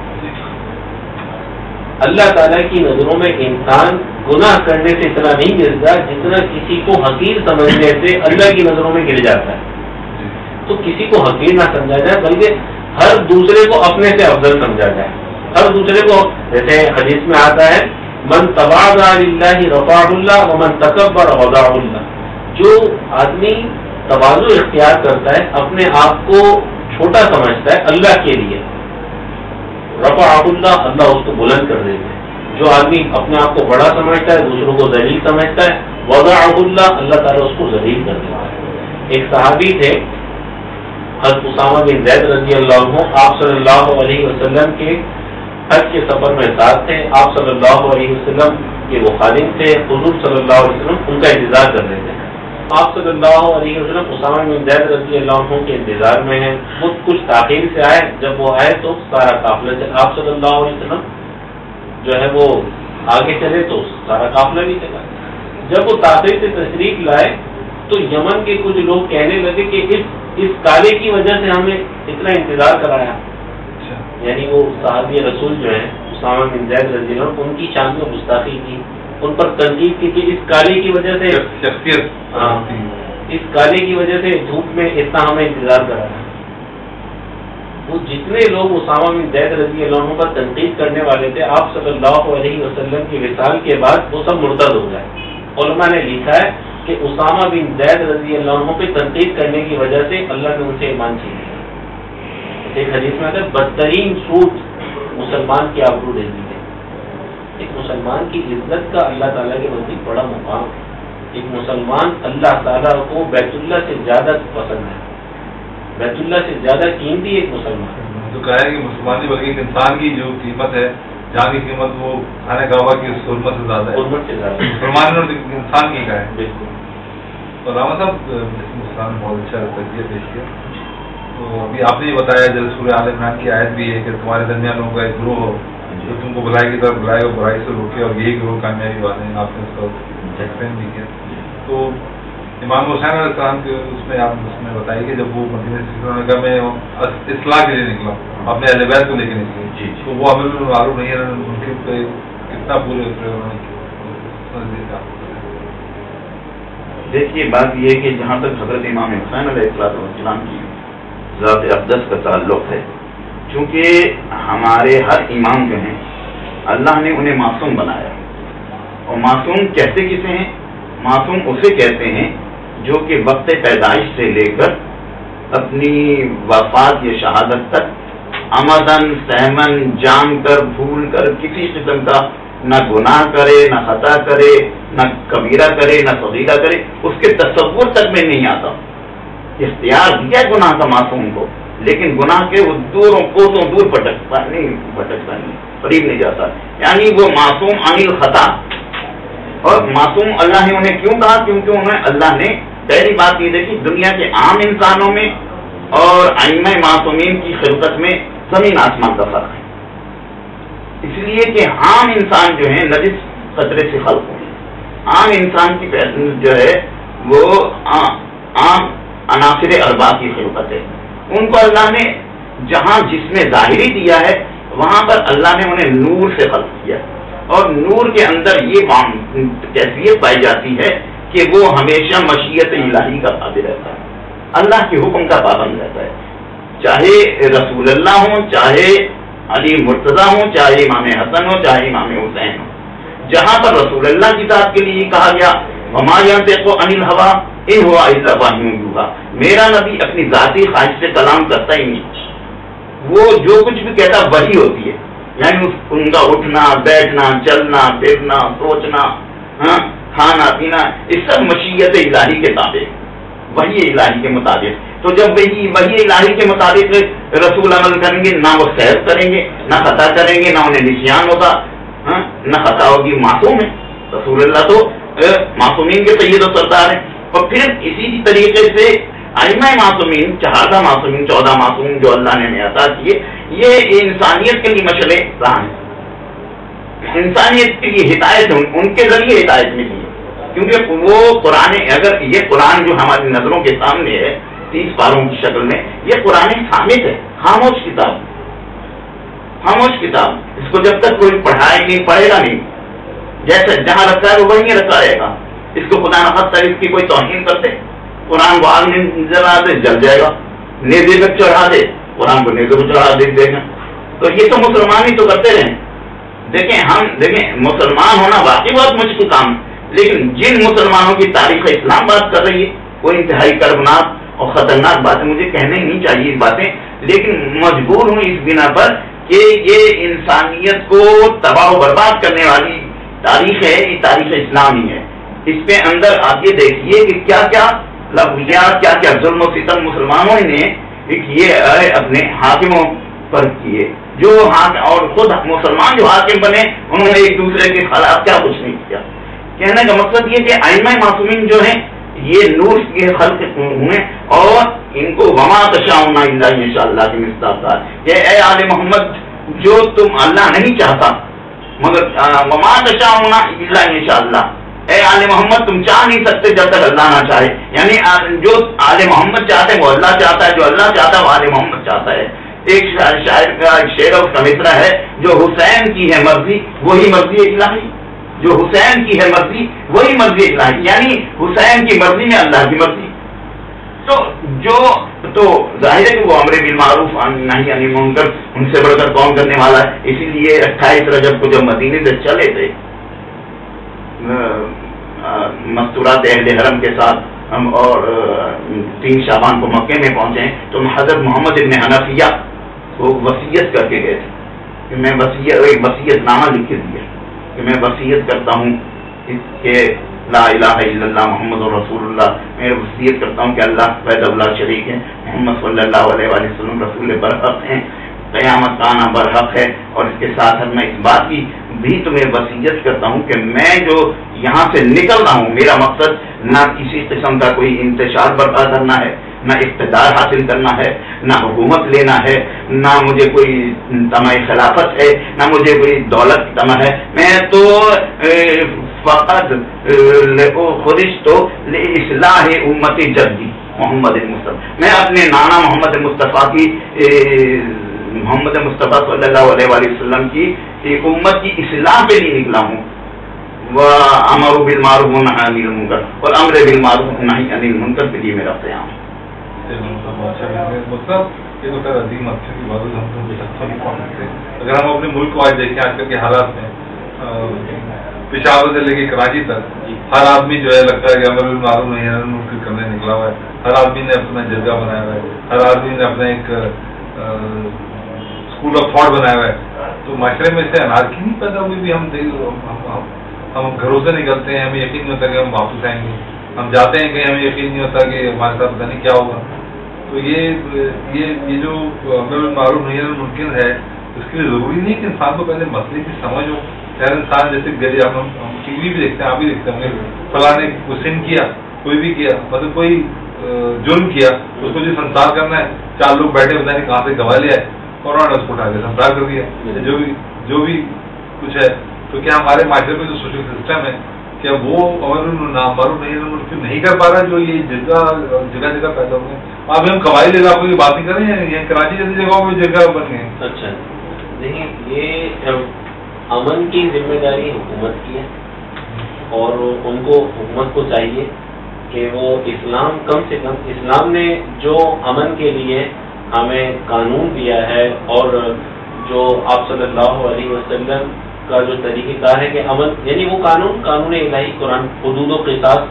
[SPEAKER 2] اللہ تعالیٰ کی نظروں میں انسان گناہ کرنے سے اتنا نہیں گرتا جتنا کسی کو حقیر سمجھنے سے اللہ کی نظروں میں گر جاتا ہے۔ تو کسی کو حقیر نہ سمجھا جائے بلکہ ہر دوسرے کو اپنے سے افضل سمجھا جائے، ہر دوسرے کو، جیسے حدیث میں آتا ہے من تواضع للہ رفعہ اللہ ومن تکبر وضعہ اللہ، جو آدمی تواضع اختیار کرتا ہے، اپنے آپ کو چھوٹا سمجھتا ہے اللہ کے لیے، رفعہ اللہ، اللہ اس کو بلند کر دیتا ہے۔ جو آدمی اپنے آپ کو بڑا سمجھتا ہے، دوسروں کو ذلیل سمجھتا ہے، وضعہ اللہ، اللہ تعالیٰ اس کو ذلیل کر دیتا ہے۔ ایک صحابی تھے حضرت اسامہ بن زید رضی اللہ عنہ، آپ صلی اللہ علیہ وسلم کے حج کے سفر میں ساتھ تھے، آپ صلی اللہ علیہ وسلم کے وہ خادم تھے، حضور صلی اللہ علیہ وسلم ان کا انتظار کر رہے تھے۔ آپ صلی اللہ علیہ وسلم اسامہ بن زید رضی اللہ عنہ کے انتظار میں ہیں، خود کچھ تاخیر سے آئے، جب وہ آئے تو سارا قافلہ چلا، آپ صلی اللہ علیہ وسلم جو ہے وہ آگے چلے تو سارا قافلہ بھی چلا۔ جب وہ تاخیر سے تشریف لائے تو یمن کے کچھ لوگ کہنے لگے کہ اس اس کالے کی وجہ سے ہمیں اتنا انتظار کرایا. یعنی وہ صحابی رسول جو ہیں اسامہ بن زید رضی اللہ عنہ، ان کی شان میں گستاخی کی، ان پر تنقید کی کہ اس کالے کی وجہ سے ہاں اس کالے کی وجہ سے دھوپ میں اتنا ہمیں انتظار کرایا. وہ جتنے لوگ اسامہ بن زید رضی اللہ عنہ پر تنقید کرنے والے تھے، آپ صلی اللہ علیہ وسلم کی وصال کے بعد وہ سب مرتد ہو گئے. علماء نے لکھا ہے کہ اسامہ بن زید رضی اللہ عنہ پہ تنقید کرنے کی وجہ سے اللہ نے ان سے ایمان چھین لیا. ایک حدیث میں آتا ہے بدترین سود مسلمان کی آبرو ریزی ہے. ایک مسلمان کی عزت کا اللہ تعالیٰ کے نزدیک بڑا مقام ہے. ایک مسلمان اللہ تعالیٰ کو بیت اللہ سے زیادہ پسند ہے، بیت اللہ سے زیادہ قیمتی ایک مسلمان.
[SPEAKER 1] تو کہا ہے کہ مسلمانی بلکہ ایک انسان کی جو قیمت ہے، جہاں کی قیمت وہ خانہ کعبہ کی حرمت سے زیادہ ہے.
[SPEAKER 2] حرمت سے زیادہ
[SPEAKER 1] مسلمان نے انسان کی کہا ہے.
[SPEAKER 2] بالکل.
[SPEAKER 1] تو راما صاحب مسلمان نے بہت اچھا تجزیہ پیش کیا. تو ابھی آپ نے یہ بتایا جب سورہ آل عمران کی آیت بھی ہے کہ تمہارے درمیان لوگوں کا ایک گروہ ہو جو تم کو بلائی کی طرف بلائے اور برائی سے روکے، اور یہی گروہ کامیابی والے ہیں. آپ نے اس کا ایکسپلین بھی کیا. تو امام حسین علیہ السلام کے اس میں آپ اس میں بتائی کہ جب وہ مدینہ میں اصلاح کے لیے نکلا، اپنے اہل بیت کو لے کے نکلے،
[SPEAKER 3] جی
[SPEAKER 1] تو وہ عمل میں معلوم نہیں ہے ان کے پہ کتنا پورے
[SPEAKER 3] دیکھیے بات یہ ہے کہ جہاں تک حضرت امام حسین علیہ السلام کی ذات اقدس کا تعلق ہے، چونکہ ہمارے ہر امام جو ہیں اللہ نے انہیں معصوم بنایا. اور معصوم کہتے کسے ہیں؟ معصوم اسے کہتے ہیں جو کہ وقت پیدائش سے لے کر اپنی وفات یا شہادت تک عمدن سہمن جان کر بھول کر کسی قسم کا نہ گناہ کرے، نہ خطا کرے، نہ کبیرہ کرے، نہ صغیرہ کرے، اس کے تصور تک میں نہیں آتا. اختیار دیا گناہ کا معصوم کو، لیکن گناہ کے وہ دوروں کوسوں دور پٹکتا نہیں پٹکتا نہیں قریب نہیں جاتا. یعنی وہ معصوم عن الخطا. اور معصوم اللہ نے انہیں کیوں کہا؟ کیونکہ انہیں اللہ نے پہلی بات یہ دیکھی دنیا کے عام انسانوں میں اور ائمہ معصومین کی خلقت میں زمین آسمان کا فرق ہے. اس لیے کہ عام انسان جو ہیں نجس خطرے سے خلق ہوئے. عام انسان کی جو ہے وہ عام عناصر اربع کی خلقت ہے. ان کو اللہ نے جہاں جس میں ظاہری دیا ہے وہاں پر اللہ نے انہیں نور سے خلق کیا. اور نور کے اندر یہ کیفیت پائی جاتی ہے کہ وہ ہمیشہ مشیت الہی کا تابع رہتا ہے، اللہ کے حکم کا پابند رہتا ہے. چاہے رسول اللہ ہوں، چاہے علی مرتضیٰ ہوں، چاہے امام حسن ہو، چاہے امام حسین ہو. جہاں پر رسول اللہ کی ذات کے لیے کہا گیا وما ينطق عن الهوى ان هو الا وحی یوحی، میرا نبی اپنی ذاتی خواہش سے کلام کرتا ہی نہیں، وہ جو کچھ بھی کہتا وہی ہوتی ہے. یعنی ان کا اٹھنا بیٹھنا چلنا پھرنا سوچنا ہاں کھانا پینا اس سب مشیت الہی کے تابع، وحی الہی کے مطابق. تو جب وہی وحی الہی کے مطابق رسول عمل کریں گے، نہ وہ سیر کریں گے، نہ خطا کریں گے، نہ انہیں نسیان ہوگا، ہاں نہ خطا ہوگی. معصوم ہے رسول اللہ، تو معصومین کے سید و سردار ہیں. اور پھر اسی طریقے سے ائمہ معصومین، چہارہ معصومین، چودہ معصوم جو اللہ نے ہمیں عطا کیے، یہ انسانیت کے لیے مشعل راہ ہیں. انسانیت کے لیے ہدایت ان کے ذریعے ہدایت ملی ہے. کیونکہ وہ قرآن، اگر یہ قرآن جو ہماری نظروں کے سامنے ہے تیس پاروں کی شکل میں، یہ قرآن خامد ہے، خاموش کتاب، خاموش کتاب. اس کو جب تک کوئی پڑھائے نہیں پڑھے گا نہیں، جیسے جہاں رکھا ہے وہ وہیں رکھا رہے گا. اس کو خدا نخواستہ اس کی کوئی توہین کرتے، قرآن کو آگ میں جلا دے جل جائے گا، نیزے پہ چڑھا دے قرآن کو نیزے پہ چڑھا دے دے گا. تو یہ تو مسلمان ہی تو کرتے رہے. دیکھیں ہم دیکھیں مسلمان ہونا واقعی بہت مشکل کام، لیکن جن مسلمانوں کی تاریخ اسلام بات کر رہی ہے وہ انتہائی کربناک اور خطرناک باتیں، مجھے کہنے ہی نہیں چاہیے باتیں، لیکن مجبور ہوں اس بنا پر کہ یہ انسانیت کو تباہ و برباد کرنے والی تاریخ ہے، یہ تاریخ اسلام ہی ہے. اس کے اندر آپ یہ دیکھیے کہ کیا کیا لفظیات، کیا کیا ظلم و ستم مسلمانوں نے کیے اپنے حاکموں پر کیے. جو اور خود مسلمان جو حاکم بنے انہوں نے ایک دوسرے کے خلاف کیا کچھ نہیں کیا. کہنے کا مقصد یہ کہ ائمہ معصومین جو ہیں یہ نور کے خلق ہوئے، اور ان کو وما تشاءون الا ان شاء اللہ کی مستقبل کہ اے آل محمد جو تم اللہ نہیں چاہتا مگر وما تشاءون الا ان شاء اللہ، اے آل محمد تم چاہ نہیں سکتے جب تک اللہ نہ چاہے. یعنی جو آل محمد چاہتے ہیں وہ اللہ چاہتا ہے، جو اللہ چاہتا ہے وہ آل محمد چاہتا ہے. ایک شاعر کا شعر اور کمترا ہے، جو حسین کی ہے مرضی وہی مرضی الہی، جو حسین کی ہے مرضی وہی مرضی الہی. یعنی حسین کی مرضی میں اللہ کی مرضی. تو جو تو ظاہر ہے کہ وہ امر بالمعروف نہی عن المنکر ان سے بڑھ کر کون کرنے والا ہے. اسی لیے اٹھائیس رجب کو جب مدینے سے چلے تھے مستورات اہل حرم کے ساتھ ہم اور تین شعبان کو مکے میں پہنچے تو حضرت محمد ابن حنفیہ وہ وصیت کر کے گئے تھے کہ میں وصیت ایک وصیت نامہ لکھ کے دیا کہ میں وصیت کرتا ہوں کہ لا الہ الا اللہ محمد رسول اللہ، میں وصیت کرتا ہوں کہ اللہ وحدہ لا شریک ہے، محمد صلی اللہ علیہ وآلہ وسلم رسول برحق ہیں، قیامت کا آنا برحق ہے. اور اس کے ساتھ میں اس بات کی بھی تمہیں وصیت کرتا ہوں کہ میں جو یہاں سے نکل رہا ہوں میرا مقصد نہ کسی قسم کا کوئی انتشار برپا کرنا ہے، نہ اقتدار حاصل کرنا ہے، نہ حکومت لینا ہے، نہ مجھے کوئی طمع خلافت ہے، نہ مجھے کوئی دولت کی طمع ہے. میں تو فقط خودش تو اصلاح امت جدی محمد مصطفیٰ، میں اپنے نانا محمد مصطفیٰ کی محمد مصطفیٰ صلی اللہ علیہ وآلہ وسلم کی ایک امت کی اصلاح کے لیے نکلا ہوں. وَأَمَرُ بِالْمَعْرُوفِ وَنَهَى عَنِ الْمُنكَرِ اور امر بالمعروف نہی عن المنکر کے لیے میرا قیام ہے.
[SPEAKER 1] اگر ہم اپنے ملک کو آج دیکھیں آج کل کے حالات میں پشاور سے لے کے کراچی تک ہر آدمی جو ہے لگتا ہے کہ امر بالمعروف نہی عن المنکر کرنے نکلا ہوا ہے. ہر آدمی نے اپنا جرگہ بنایا ہوا ہے، ہر آدمی نے اپنا ایک اسکول آف تھاٹ بنایا ہوا ہے. تو معاشرے میں سے انارکی نہیں پیدا ہوئی بھی. ہم ہم گھروں سے نکلتے ہیں، ہمیں یقین نہیں ہوتا کہ ہم واپس آئیں گے. ہم جاتے ہیں کہیں، ہمیں یقین نہیں ہوتا کہ ہمارے ساتھ پتہ نہیں کیا ہوگا. تو یہ یہ یہ جو امر بالمعروف نہی عن المنکر ہے اس کے لیے ضروری نہیں کہ انسان کو پہلے مسئلے کی سمجھ ہو. خیر انسان جیسے گلی ہم ٹی وی بھی دیکھتے ہیں، آپ بھی دیکھتے ہوں گے، فلاں نے کوئی سن کیا، کوئی بھی کیا، مطلب کوئی جرم کیا، اس کو جو سنسار کرنا ہے چار لوگ بیٹھے پتہ نہیں کہاں سے گواہ لیا ہے اور انہوں نے اس کو اٹھا کے سنسار کر دیا. جو بھی جو بھی کچھ ہے تو کیا ہمارے معاشرے میں جو سوشل سسٹم ہے کیا وہ امر بالمعروف نہی عن المنکر نہیں کر پا رہا جو یہ جگہ جگہ جگہ پیدا ہو گئے. اب ہم قبائلی علاقوں کی بات نہیں کر رہے ہیں، یہ کراچی جیسی جگہوں میں جگہ بن گئے.
[SPEAKER 2] اچھا دیکھیں، یہ امن کی ذمہ داری حکومت کی ہے اور ان کو حکومت کو چاہیے کہ وہ اسلام کم سے کم اسلام نے جو امن کے لیے ہمیں قانون دیا ہے اور جو آپ صلی اللہ علیہ وسلم کا جو طریقہ کار ہے کہ امن یعنی وہ قانون قانون الہی قرآن حدود و قصاص،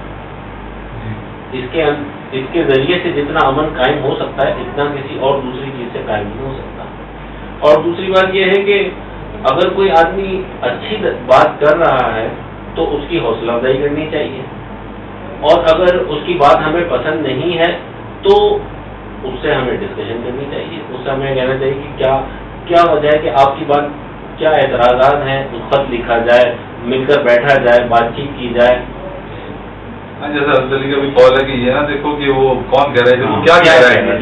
[SPEAKER 2] اس کے اس کے ذریعے سے جتنا امن قائم ہو سکتا ہے اتنا کسی اور دوسری چیز سے قائم نہیں ہو سکتا. اور دوسری بات یہ ہے کہ اگر کوئی آدمی اچھی بات کر رہا ہے تو اس کی حوصلہ افزائی کرنی چاہیے، اور اگر اس کی بات ہمیں پسند نہیں ہے تو اس سے ہمیں ڈسکشن کرنی چاہیے. اس سے ہمیں کہنا چاہیے کہ کیا کیا وجہ ہے کہ آپ کی بات کیا اعتراضات ہیں، خط لکھا جائے، مل کر بیٹھا جائے، بات چیت کی جائے.
[SPEAKER 1] جیسا علی کا بھی قول ہے کہ یہ نہ دیکھو کہ وہ کون کہہ رہا ہے، وہ کیا کہہ رہا ہے،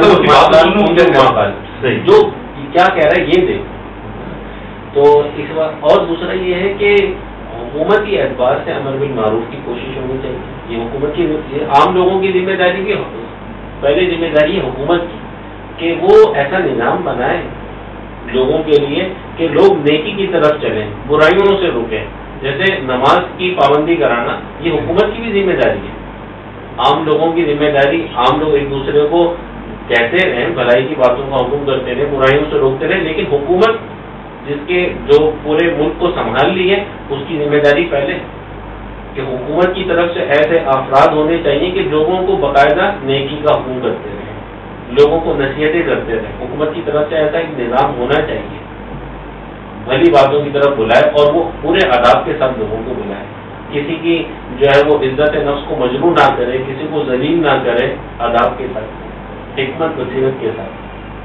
[SPEAKER 2] جو کیا کہہ رہا ہے یہ دیکھو. تو اس بات اور دوسرا یہ ہے کہ حکومتی اعتبار سے امر بالمعروف کی کوشش ہونی چاہیے. یہ حکومت کی عام لوگوں کی ذمہ داری بھی پہلے ذمہ داری ہے حکومت کی کہ وہ ایسا نظام بنائے لوگوں کے لیے کہ لوگ نیکی کی طرف چلیں، برائیوں سے روکیں. جیسے نماز کی پابندی کرانا یہ حکومت کی بھی ذمہ داری ہے. عام لوگوں کی ذمہ داری، عام لوگ ایک دوسرے کو کہتے رہیں، بھلائی کی باتوں کا حکم کرتے رہیں، برائیوں سے روکتے رہیں، لیکن حکومت جس کے جو پورے ملک کو سنبھال لی ہے اس کی ذمہ داری پہلے کہ حکومت کی طرف سے ایسے افراد ہونے چاہیے کہ لوگوں کو باقاعدہ نیکی کا حکم کرتے رہیں، لوگوں کو نصیحتیں کرتے رہیں. حکومت کی طرف سے ایسا ایک نظام ہونا چاہیے، بھلی باتوں کی طرف بلائے اور وہ پورے آداب کے ساتھ لوگوں کو بلائے. کسی کی جو ہے وہ عزت نفس کو مجروح نہ کرے، کسی کو ذلیل نہ کرے، آداب کے ساتھ، حکمت بصیرت کے ساتھ.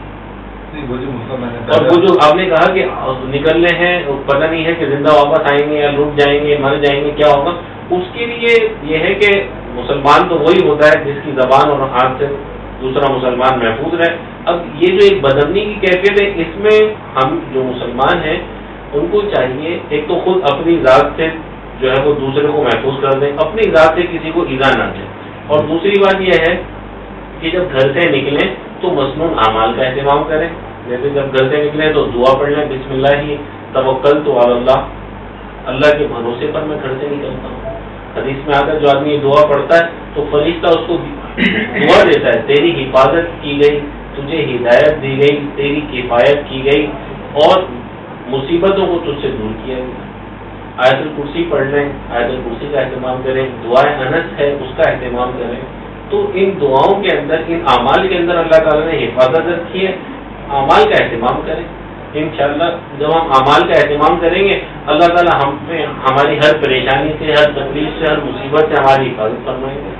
[SPEAKER 2] اور وہ جو آپ نے کہا کہ نکلنے ہیں پتہ نہیں ہے کہ زندہ واپس آئیں گے یا لوٹ جائیں گے، مر جائیں گے، کیا ہوگا، اس کے لیے یہ ہے کہ مسلمان تو وہی ہوتا ہے جس کی زبان اور ہاتھ سے دوسرا مسلمان محفوظ رہے. اب یہ جو ایک بدامنی کی کیفیت ہے اس میں ہم جو مسلمان ہیں ان کو چاہیے ایک تو خود اپنی ذات سے جو ہے وہ دوسرے کو محفوظ کر دیں، اپنی ذات سے کسی کو ایذا نہ دیں. اور دوسری بات یہ ہے کہ جب گھر سے نکلیں تو مسنون اعمال کا اہتمام کریں. جیسے جب گھر سے نکلیں تو دعا پڑھ لیں، بسم اللہ ہی توکلت علی اللہ، اللہ کے بھروسے پر میں گھر سے نکلتا ہوں. حدیث میں آ کر جو آدمی یہ دعا پڑھتا ہے تو فرشتہ اس کو دعا دیتا ہے، تیری حفاظت کی گئی، تجھے ہدایت دی گئی، تیری کفایت کی گئی اور مصیبتوں کو تجھ سے دور کیا گیا. آیت الکرسی پڑھ لیں، آیت الکرسی کا اہتمام کریں، دعائے انس ہے اس کا اہتمام کریں. تو ان دعاؤں کے اندر، ان اعمال کے اندر اللہ تعالیٰ نے حفاظت رکھی ہے. اعمال کا اہتمام کریں. انشاءاللہ جب ہم اعمال کا اہتمام کریں گے اللہ تعالیٰ ہم پہ ہماری ہر پریشانی سے، ہر تکلیف سے، ہر مصیبت سے ہماری حفاظت فرمائیں گے.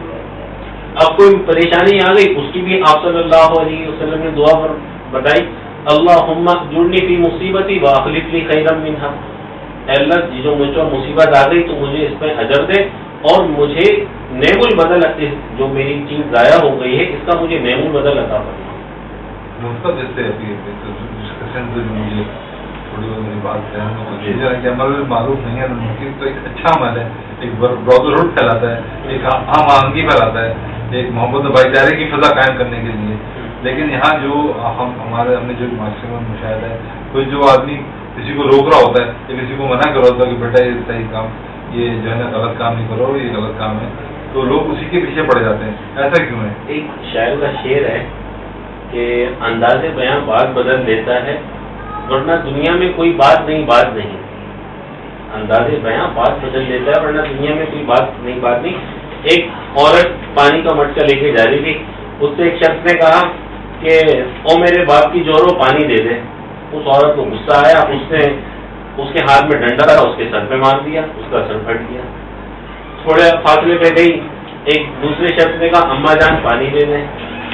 [SPEAKER 2] اب کوئی پریشانی آ گئی، اس کی بھی آپ صلی اللہ علیہ وسلم نے دعا بتائی، اللہم اجرنی فی مصیبتی واخلف لی خیرا منہا. اے اللہ جو مجھ پر مصیبت آ گئی تو مجھے اس پہ اجر دے اور مجھے نعم البدل، جو میری چیز ضائع ہو گئی ہے اس کا مجھے نعم البدل عطا فرما.
[SPEAKER 1] مطلب جیسے ابھی ڈسکشن سے جو مجھے تھوڑی بہت میری بات ہے کہ عمل معروف نہیں ہے ممکن تو ایک اچھا عمل ہے، ایک برادرہڈ پھیلاتا ہے، ایک ہم آہنگی پھیلاتا ہے، ایک محبت بھائی چارے کی فضا قائم کرنے کے لیے. لیکن یہاں جو ہم ہمارے ہم نے جو معاشرے میں مشاہدہ ہے، کوئی جو آدمی کسی کو روک رہا ہوتا ہے یا کسی کو منع کر رہا ہوتا ہے کہ بیٹا یہ صحیح کام، یہ جو ہے نا غلط کام نہیں کرو، یہ غلط کام ہے، تو لوگ اسی کے پیچھے پڑ جاتے ہیں. ایسا کیوں ہے؟
[SPEAKER 2] ایک شاعر کا شعر ہے کہ انداز بیاں بات بدل دیتا ہے ورنہ دنیا میں کوئی بات نہیں بات نہیں. انداز بیاں بات بدل دیتا ہے ورنہ دنیا میں کوئی بات نہیں بات نہیں. ایک عورت پانی کا مٹکا لے کے جا رہی تھی، اس سے ایک شخص نے کہا کہ او میرے باپ کی جورو پانی دے دے. اس عورت کو غصہ آیا، اس نے اس کے ہاتھ میں ڈنڈا تھا، اس کے سر پہ مار دیا، اس کا سر پھٹ گیا. تھوڑے فاصلے پہ گئی، ایک دوسرے شخص نے کہا اماں جان پانی دے دیں.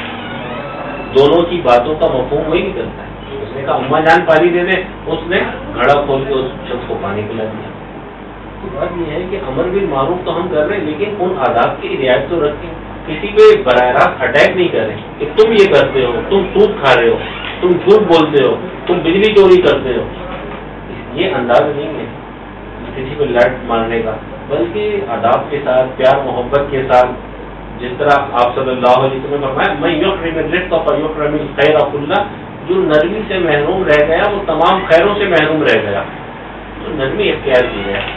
[SPEAKER 2] دونوں کی باتوں کا مفہوم وہی نکلتا ہے. اس نے کہا اماں جان پانی دے دیں، اس نے گھڑا کھول کے اس شخص کو پانی پلا دیا. تو بات یہ ہے کہ امر بالمعروف تو ہم کر رہے ہیں لیکن ان آداب کی رعایت تو رکھیں. کسی پہ براہ راست اٹیک نہیں کریں کہ تم یہ کرتے ہو، تم سود کھا رہے ہو، تم جھوٹ بولتے ہو، تم بجلی چوری کرتے ہو. یہ انداز نہیں ہے کسی پہ لٹ مارنے کا، بلکہ آداب کے ساتھ، پیار محبت کے ساتھ، جس طرح آپ صلی اللہ علیہ وسلم نے فرمایا میں یکرم الرزق فیکرم الخیر کلہ، جو نرمی سے محروم رہ گیا وہ تمام خیروں سے محروم رہ گیا. تو نرمی اختیار کی ہے.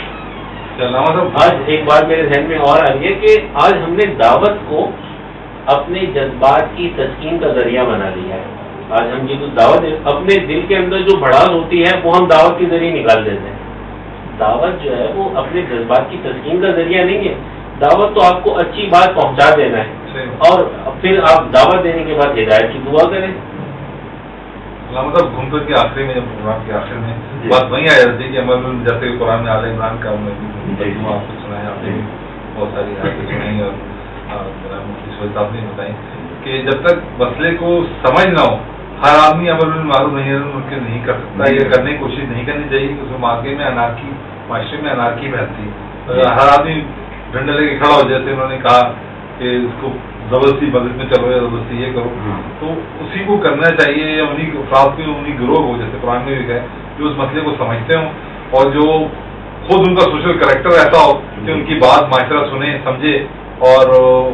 [SPEAKER 2] آج ایک بات میرے ذہن میں اور آ رہی ہے کہ آج ہم نے دعوت کو اپنے جذبات کی تسکین کا ذریعہ بنا لیا ہے. آج ہم یہ جو دعوت اپنے دل کے اندر جو بھڑاس ہوتی ہے وہ ہم دعوت کے ذریعے نکال دیتے ہیں. دعوت جو ہے وہ اپنے جذبات کی تسکین کا ذریعہ نہیں ہے. دعوت تو آپ کو اچھی بات پہنچا دینا ہے اور پھر آپ دعوت دینے کے بعد ہدایت کی دعا کریں.
[SPEAKER 1] مطلب گھوم کر کے آخری میں، جب پروگرام کے آخر میں بات وہیں آ جاتی ہے کہ عمل جیسے قرآن میں آل عمران کا آپ کو سنا ہے، آپ نے بہت ساری آیتیں سنائی اور مفتی صاحب صاحب نے بتائی کہ جب تک مسئلے کو سمجھ نہ ہو ہر آدمی عمل بالمعروف نہیں کر سکتا، یہ کرنے کی کوشش نہیں کرنی چاہیے کہ اس میں مارکے میں انارکی، معاشرے میں انارکی پھیلتی ہے. ہر آدمی ڈنڈا لے کے کھڑا ہو، جیسے انہوں نے کہا کہ اس کو زبردستی مسجد میں چلو یا زبردستی یہ کرو، تو اسی کو کرنا چاہیے یا انہیں افراد کے انہیں گروہ ہو جیسے قرآن میں بھی ہے جو اس مسئلے کو سمجھتے ہوں اور جو خود ان کا سوشل کریکٹر ایسا ہو کہ ان کی بات معاشرہ سنے سمجھے اور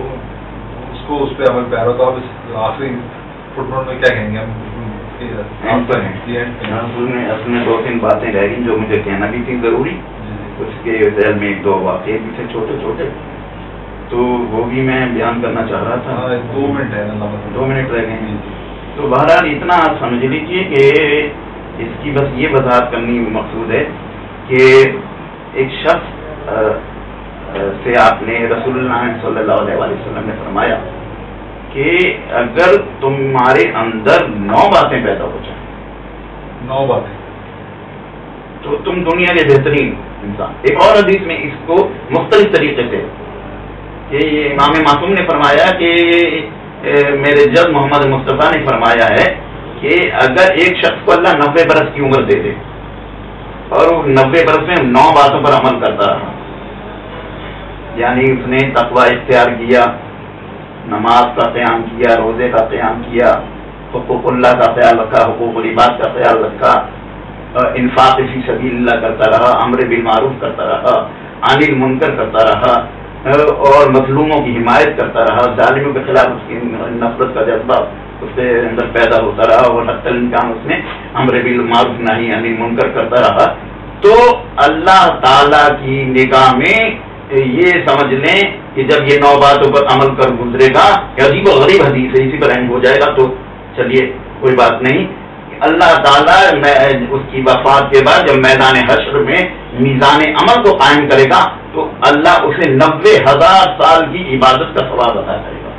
[SPEAKER 1] اس کو اس پہ عمل پیرا. تو آپ اس آخری فٹ نوٹ میں کیا کہیں گے؟
[SPEAKER 3] اصل میں دو تین باتیں رہ گئی جو مجھے کہنا بھی تھی ضروری. اس کے ذہن میں دو واقعے بھی تھے چھوٹے چھوٹے، تو وہ بھی میں بیان کرنا چاہ رہا تھا.
[SPEAKER 1] دو منٹ ہے
[SPEAKER 3] دو منٹ رہ گئے ہیں. تو بہرحال اتنا آپ سمجھ لیجیے کہ اس کی بس یہ وضاحت کرنی مقصود ہے کہ ایک شخص سے آپ نے رسول اللہ صلی اللہ علیہ وسلم نے فرمایا کہ اگر تمہارے اندر نو باتیں پیدا ہو جائیں،
[SPEAKER 1] نو باتیں،
[SPEAKER 3] تو تم دنیا کے بہترین انسان. ایک اور حدیث میں اس کو مختلف طریقے سے کہ امام معصوم نے فرمایا کہ میرے جد محمد مصطفیٰ نے فرمایا ہے کہ اگر ایک شخص کو اللہ نوے برس کی عمر دے دے اور وہ نوے برس میں نو باتوں پر عمل کرتا رہا، یعنی اس نے تقوی اختیار کیا، نماز کا قیام کیا، روزے کا قیام کیا، حقوق اللہ کا خیال رکھا، حقوق العباد کا خیال رکھا، انفاق فی سبیل اللہ کرتا رہا، امر بالمعروف کرتا رہا، अनिल मुनकर करता रहा اور مظلوموں کی حمایت کرتا رہا, ظالموں کے خلاف اس کی نفرت کا جذبہ اس کے اندر پیدا ہوتا رہا اور حتی الامکان اس میں امر بالمعروف نہی عن المنکر کرتا رہا, تو اللہ تعالیٰ کی نگاہ میں یہ سمجھ لیں کہ جب یہ نو باتوں پر عمل کر گزرے گا, عجیب و غریب حدیث ہے, اسی پر اینڈ ہو جائے گا, تو چلیے کوئی بات نہیں. اللہ تعالیٰ اس کی وفات کے بعد جب میدان حشر میں میزان عمل کو قائم کرے گا تو اللہ اسے نبے ہزار سال کی عبادت کا ثواب عطا کرے گا.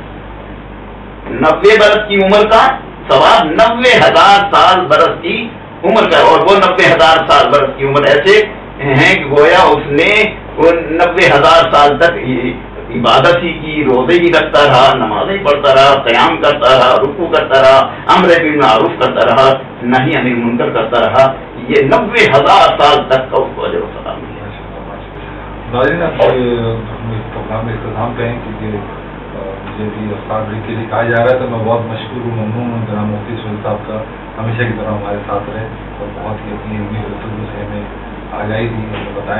[SPEAKER 3] نبے برس کی عمر کا ثواب, نبے ہزار سال برس کی عمر کا, اور وہ نبے ہزار سال برس کی عمر ایسے ہیں کہ گویا اس نے وہ نبے ہزار سال تک عبادت ہی کی, روزے ہی رکھتا رہا, نمازیں پڑھتا رہا, قیام کرتا رہا, رکوع کرتا رہا, امر بالمعروف کرتا رہا, نہی عن المنکر کرتا رہا. یہ نبے ہزار سال تک کا اس کو اجر و ثواب ملے.
[SPEAKER 1] ناظرین پروگرام میں اختتام پہ ہیں کیونکہ مجھے بھی افطار بریک کے لیے کہا جا رہا ہے, تو میں بہت مشکور ہوں, ممنون ہوں جناب مفتی سہیل صاحب کا, ہمیشہ کی طرح ہمارے ساتھ رہے اور بہت ہی اپنی علمی گفتگو سے ہمیں آگاہی دی, بتایا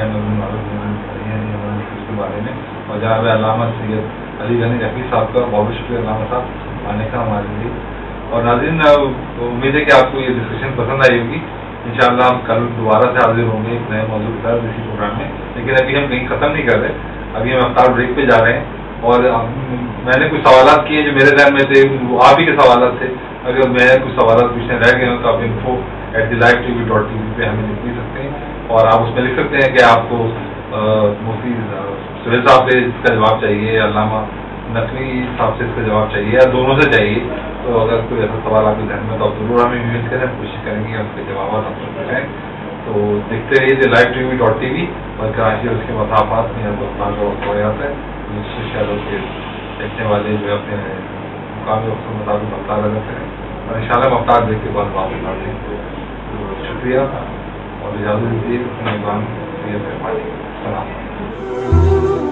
[SPEAKER 1] اس کے بارے میں. اور جناب علامہ سید علی غنی رفیع صاحب کا بہت شکریہ علامہ صاحب آنے کا ہمارے لیے. اور ناظرین امید ہے کہ آپ کو یہ ڈسکشن پسند آئی ہوگی. انشاءاللہ ہم کل دوبارہ سے حاضر ہوں گے ایک نئے موضوع کے ساتھ اسی پروگرام میں, لیکن ابھی ہم کہیں ختم نہیں کر رہے, ابھی ہم افطار بریک پہ جا رہے ہیں. اور میں نے کچھ سوالات کیے جو میرے ذہن میں تھے, وہ آپ ہی کے سوالات تھے. اگر میں کچھ سوالات پوچھنے رہ گئے ہوں تو آپ info at the life T V dot T V پہ ہمیں لکھ بھی سکتے ہیں, اور آپ اس میں لکھ سکتے ہیں کہ آپ کو مفتی سہیل صاحب سے اس کا جواب چاہیے, علامہ نقوی صاحب سے اس کا جواب چاہیے, یا دونوں سے چاہیے. تو اگر کوئی ایسا سوال آپ کے ذہن میں تو آپ ضرور ہمیں ایمیل کریں, کوشش کریں گے اس کے جوابات ہم تک پہنچائیں. تو دیکھتے رہیے live T V dot T V, اور کراچی اور اس کے مسافات میں ہم کا وقت ہو جاتا ہے. شاید کے دیکھنے والے جو اپنے مقامی وقت کے مطابق افطار لگاتے ہیں, اور ان شاء اللہ افطار دیکھ کے بعد واپس آتے ہیں. تو شکریہ اور اجازت دیجیے اپنے اقدام. السلام.